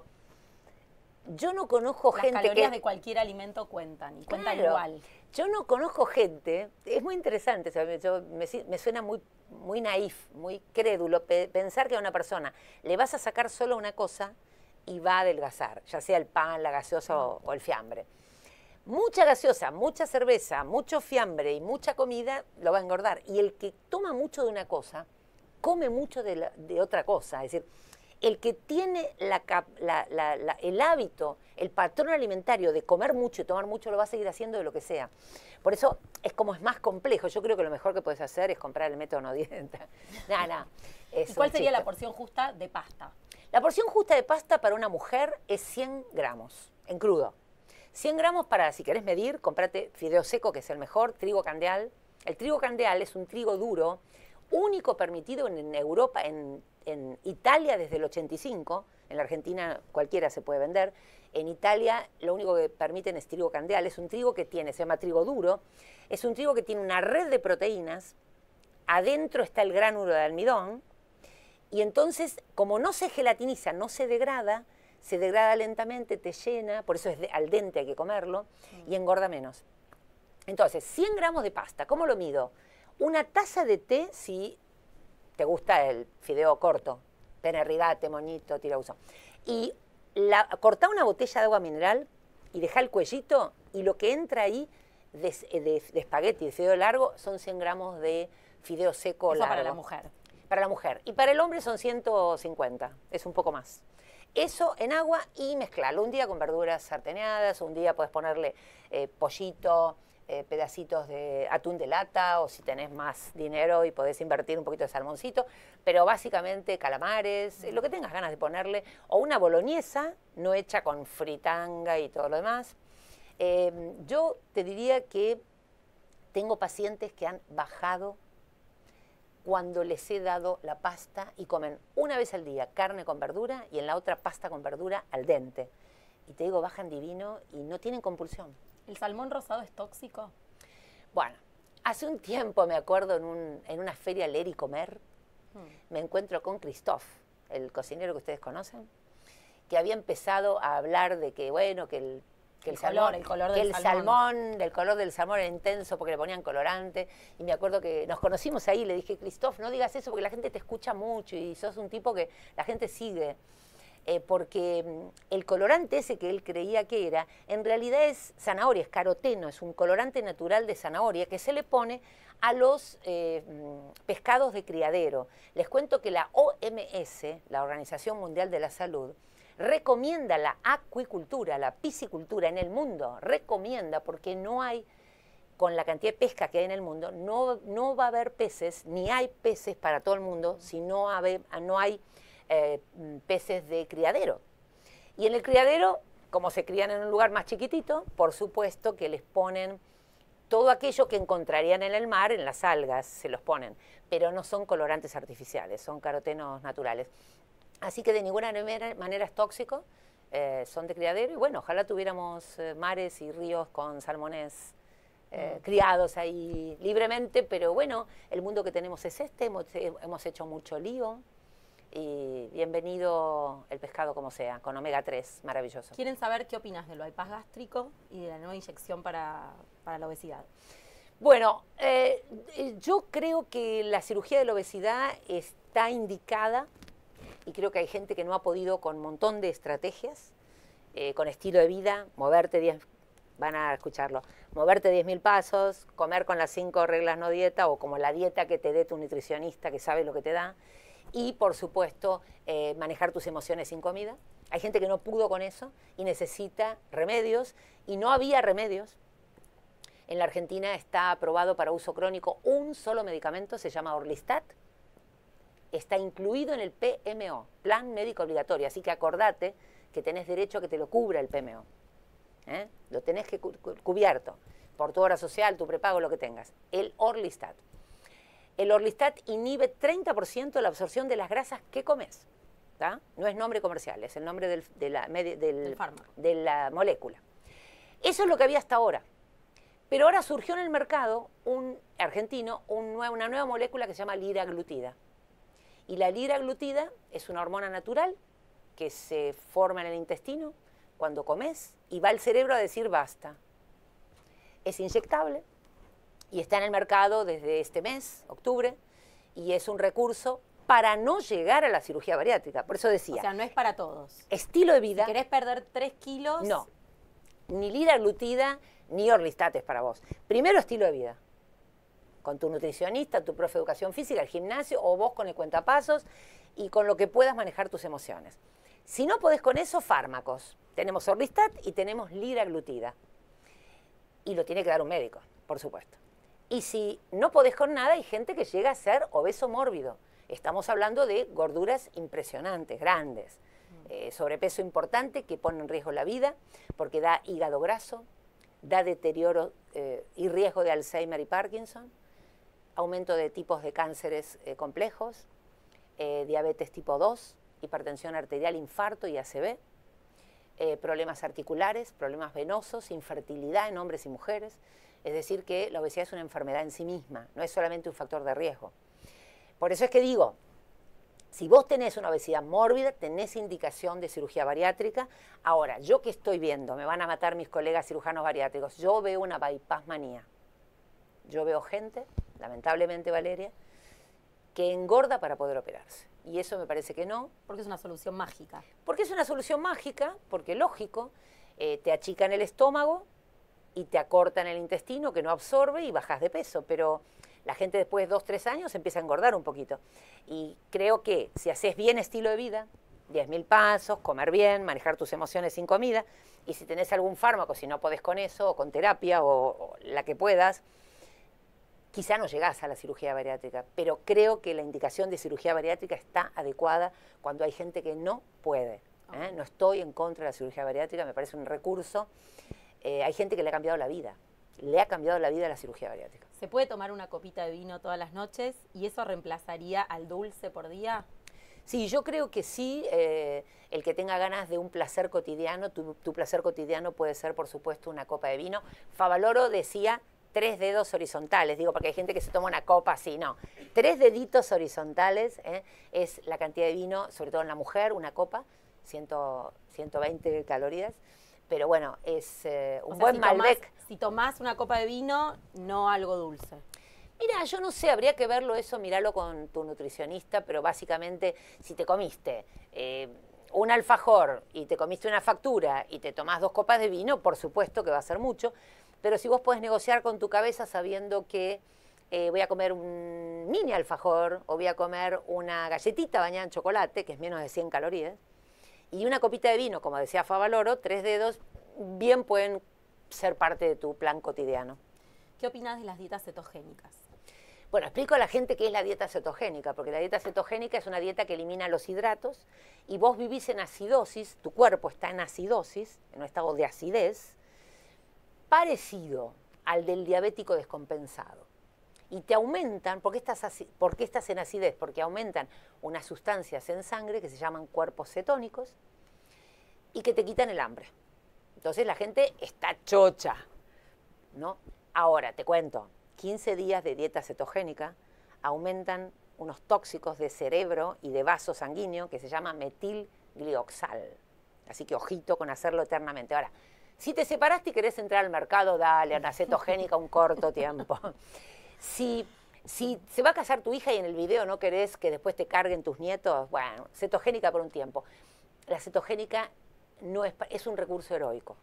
yo no conozco Las gente que... Las calorías de cualquier alimento cuentan, y claro, cuentan igual. Yo no conozco gente, es muy interesante, ¿sabes? Yo, me, me suena muy, muy naif, muy crédulo pe, pensar que a una persona le vas a sacar solo una cosa y va a adelgazar, ya sea el pan, la gaseosa no. o, o el fiambre. Mucha gaseosa, mucha cerveza, mucho fiambre y mucha comida lo va a engordar. Y el que toma mucho de una cosa, come mucho de, la, de otra cosa. Es decir, el que tiene la, la, la, la, el hábito, el patrón alimentario de comer mucho y tomar mucho, lo va a seguir haciendo de lo que sea. Por eso es como es más complejo. Yo creo que lo mejor que puedes hacer es comprar el método no dieta. No, no. ¿Y cuál sería la porción justa de pasta? La porción justa de pasta para una mujer es cien gramos en crudo. cien gramos para, si querés medir, comprate fideo seco, que es el mejor, trigo candeal. El trigo candeal es un trigo duro, único permitido en, en Europa, en, en Italia desde el ochenta y cinco, en la Argentina cualquiera se puede vender. En Italia lo único que permiten es trigo candeal, es un trigo que tiene, se llama trigo duro, es un trigo que tiene una red de proteínas, adentro está el gránulo de almidón, y entonces, como no se gelatiniza, no se degrada, se degrada lentamente, te llena, por eso es de, al dente hay que comerlo, y engorda menos. Entonces, cien gramos de pasta, ¿cómo lo mido? Una taza de té, si te gusta el fideo corto, pene rigate, moñito, tirauzo. Y la, cortá una botella de agua mineral y dejá el cuellito, y lo que entra ahí de, de, de espagueti, de fideo largo, son cien gramos de fideo seco eso largo. Para la mujer. Para la mujer. Y para el hombre son ciento cincuenta, es un poco más. Eso en agua y mezclarlo. Un día con verduras sarteneadas, un día puedes ponerle eh, pollito, eh, pedacitos de atún de lata, o si tenés más dinero y podés invertir un poquito de salmoncito, pero básicamente calamares, eh, lo que tengas ganas de ponerle, o una boloñesa no hecha con fritanga y todo lo demás. Eh, yo te diría que tengo pacientes que han bajado cuando les he dado la pasta y comen una vez al día carne con verdura y en la otra pasta con verdura al dente. Y te digo, bajan divino y no tienen compulsión. ¿El salmón rosado es tóxico? Bueno, hace un tiempo me acuerdo en, un, en una feria Leer y Comer, hmm. me encuentro con Christophe, el cocinero que ustedes conocen, que había empezado a hablar de que, bueno, que el que el, el salmón, color, el color del que el salmón. salmón, del color del salmón era intenso porque le ponían colorante, y me acuerdo que nos conocimos ahí y le dije, Christophe, no digas eso porque la gente te escucha mucho y sos un tipo que la gente sigue. eh, porque mm, el colorante ese que él creía que era, en realidad es zanahoria, es caroteno, es un colorante natural de zanahoria que se le pone a los eh, pescados de criadero. Les cuento que la O M S, la Organización Mundial de la Salud, recomienda la acuicultura, la piscicultura en el mundo, recomienda porque no hay, con la cantidad de pesca que hay en el mundo, no, no va a haber peces, ni hay peces para todo el mundo si no, habe, no hay eh, peces de criadero. Y en el criadero, como se crían en un lugar más chiquitito, por supuesto que les ponen todo aquello que encontrarían en el mar, en las algas se los ponen, pero no son colorantes artificiales, son carotenos naturales. Así que de ninguna manera es tóxico, eh, son de criadero y bueno, ojalá tuviéramos eh, mares y ríos con salmones eh, mm. criados ahí libremente, pero bueno, el mundo que tenemos es este, hemos, hemos hecho mucho lío y bienvenido el pescado como sea, con omega tres, maravilloso. ¿Quieren saber qué opinas del bypass gástrico y de la nueva inyección para, para la obesidad? Bueno, eh, yo creo que la cirugía de la obesidad está indicada y creo que hay gente que no ha podido con un montón de estrategias, eh, con estilo de vida, moverte diez, van a escucharlo, moverte diez mil pasos, comer con las cinco reglas no dieta o como la dieta que te dé tu nutricionista que sabe lo que te da y por supuesto eh, manejar tus emociones sin comida. Hay gente que no pudo con eso y necesita remedios y no había remedios. En la Argentina está aprobado para uso crónico un solo medicamento, se llama Orlistat. Está incluido en el P M O, Plan Médico Obligatorio, así que acordate que tenés derecho a que te lo cubra el P M O. ¿Eh? Lo tenés que cu cubierto por tu obra social, tu prepago, lo que tengas. El Orlistat. El Orlistat inhibe treinta por ciento la absorción de las grasas que comes. ¿Tá? No es nombre comercial, es el nombre del, de, la, del, del de la molécula. Eso es lo que había hasta ahora. Pero ahora surgió en el mercado un argentino un nuevo, una nueva molécula que se llama liraglutida. Y la liraglutida es una hormona natural que se forma en el intestino cuando comes y va al cerebro a decir basta. Es inyectable y está en el mercado desde este mes, octubre, y es un recurso para no llegar a la cirugía bariátrica. Por eso decía... O sea, no es para todos. Estilo de vida... Si querés perder tres kilos... No, ni liraglutida ni Orlistat es para vos. Primero, estilo de vida. Con tu nutricionista, tu profe de educación física, el gimnasio, o vos con el cuentapasos y con lo que puedas manejar tus emociones. Si no podés con eso, fármacos. Tenemos Orlistat y tenemos liraglutida. Y lo tiene que dar un médico, por supuesto. Y si no podés con nada, hay gente que llega a ser obeso mórbido. Estamos hablando de gorduras impresionantes, grandes, eh, sobrepeso importante que pone en riesgo la vida porque da hígado graso, da deterioro eh, y riesgo de Alzheimer y Parkinson, aumento de tipos de cánceres eh, complejos, eh, diabetes tipo dos, hipertensión arterial, infarto y A C V, eh, problemas articulares, problemas venosos, infertilidad en hombres y mujeres. Es decir, que la obesidad es una enfermedad en sí misma, no es solamente un factor de riesgo. Por eso es que digo, si vos tenés una obesidad mórbida, tenés indicación de cirugía bariátrica. Ahora, yo que estoy viendo, me van a matar mis colegas cirujanos bariátricos, yo veo una bypass manía. Yo veo gente, lamentablemente Valeria, que engorda para poder operarse. Y eso me parece que no. Porque es una solución mágica. Porque es una solución mágica, porque lógico, eh, te achican el estómago y te acortan el intestino que no absorbe y bajas de peso, pero la gente después de dos, tres años empieza a engordar un poquito. Y creo que si haces bien estilo de vida, diez mil pasos, comer bien, manejar tus emociones sin comida, y si tenés algún fármaco, si no podés con eso, o con terapia, o, o la que puedas, quizá no llegás a la cirugía bariátrica, pero creo que la indicación de cirugía bariátrica está adecuada cuando hay gente que no puede. ¿eh? No estoy en contra de la cirugía bariátrica, me parece un recurso. Eh, hay gente que le ha cambiado la vida, le ha cambiado la vida a la cirugía bariátrica. ¿Se puede tomar una copita de vino todas las noches y eso reemplazaría al dulce por día? Sí, yo creo que sí, eh, el que tenga ganas de un placer cotidiano, tu, tu placer cotidiano puede ser, por supuesto, una copa de vino. Favaloro decía tres dedos horizontales, digo, porque hay gente que se toma una copa así, no. Tres deditos horizontales eh, es la cantidad de vino, sobre todo en la mujer, una copa, ciento veinte calorías. Pero bueno, es eh, un o sea, buen si Malbec. Tomás, si tomás una copa de vino, no algo dulce. Mira, yo no sé, habría que verlo eso, mirarlo con tu nutricionista, pero básicamente si te comiste eh, un alfajor y te comiste una factura y te tomás dos copas de vino, por supuesto que va a ser mucho, pero si vos podés negociar con tu cabeza sabiendo que eh, voy a comer un mini alfajor o voy a comer una galletita bañada en chocolate, que es menos de cien calorías, y una copita de vino, como decía Favaloro, tres dedos, bien pueden ser parte de tu plan cotidiano. ¿Qué opinas de las dietas cetogénicas? Bueno, explico a la gente qué es la dieta cetogénica, porque la dieta cetogénica es una dieta que elimina los hidratos y vos vivís en acidosis, tu cuerpo está en acidosis, en un estado de acidez, parecido al del diabético descompensado. Y te aumentan, ¿por qué estás, por qué estás en acidez? Porque aumentan unas sustancias en sangre que se llaman cuerpos cetónicos y que te quitan el hambre. Entonces la gente está chocha, ¿no? Ahora, te cuento, quince días de dieta cetogénica aumentan unos tóxicos de cerebro y de vaso sanguíneo que se llama metilglioxal. Así que ojito con hacerlo eternamente. Ahora, si te separaste y querés entrar al mercado, dale a una cetogénica un corto tiempo. Si, si se va a casar tu hija y en el video no querés que después te carguen tus nietos, bueno, cetogénica por un tiempo. La cetogénica no es, es un recurso heroico.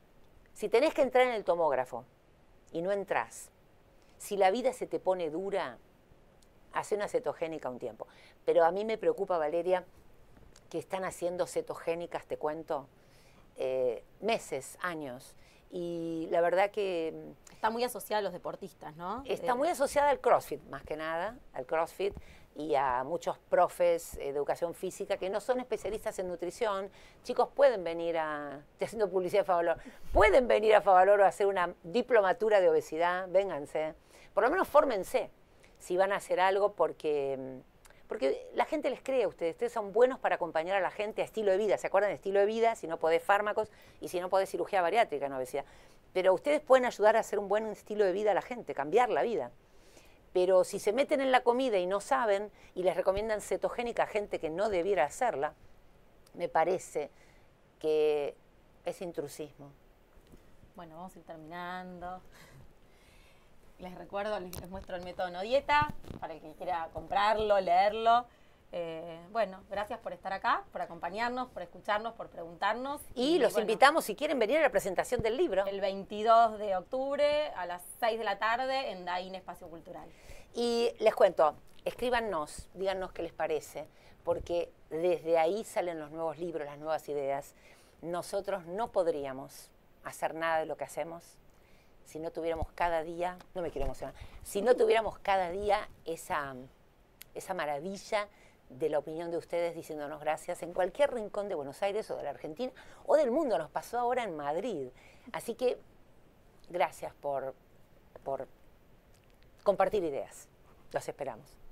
Si tenés que entrar en el tomógrafo y no entrás, si la vida se te pone dura, hace una cetogénica un tiempo. Pero a mí me preocupa, Valeria, que están haciendo cetogénicas, te cuento, eh, meses, años. Y la verdad que... Está muy asociada a los deportistas, ¿no? Está eh. muy asociada al CrossFit, más que nada, al CrossFit y a muchos profes de educación física que no son especialistas en nutrición. Chicos, pueden venir a... Estoy haciendo publicidad de Favaloro. Pueden venir a Favaloro a hacer una diplomatura de obesidad, vénganse. Por lo menos fórmense si van a hacer algo porque... Porque la gente les cree a ustedes, ustedes son buenos para acompañar a la gente a estilo de vida. ¿Se acuerdan de estilo de vida? Si no podés fármacos y si no podés cirugía bariátrica en obesidad. Pero ustedes pueden ayudar a hacer un buen estilo de vida a la gente, cambiar la vida. Pero si se meten en la comida y no saben y les recomiendan cetogénica a gente que no debiera hacerla, me parece que es intrusismo. Bueno, vamos a ir terminando. Les recuerdo, les, les muestro el método No Dieta, para el que quiera comprarlo, leerlo. Eh, bueno, gracias por estar acá, por acompañarnos, por escucharnos, por preguntarnos. Y, y los bueno, invitamos, si quieren venir a la presentación del libro. El veintidós de octubre a las seis de la tarde en Daín Espacio Cultural. Y les cuento, escríbanos, díganos qué les parece, porque desde ahí salen los nuevos libros, las nuevas ideas. Nosotros no podríamos hacer nada de lo que hacemos si no tuviéramos cada día, no me quiero emocionar, si no tuviéramos cada día esa, esa maravilla de la opinión de ustedes diciéndonos gracias en cualquier rincón de Buenos Aires o de la Argentina o del mundo. Nos pasó ahora en Madrid. Así que gracias por, por compartir ideas. Los esperamos.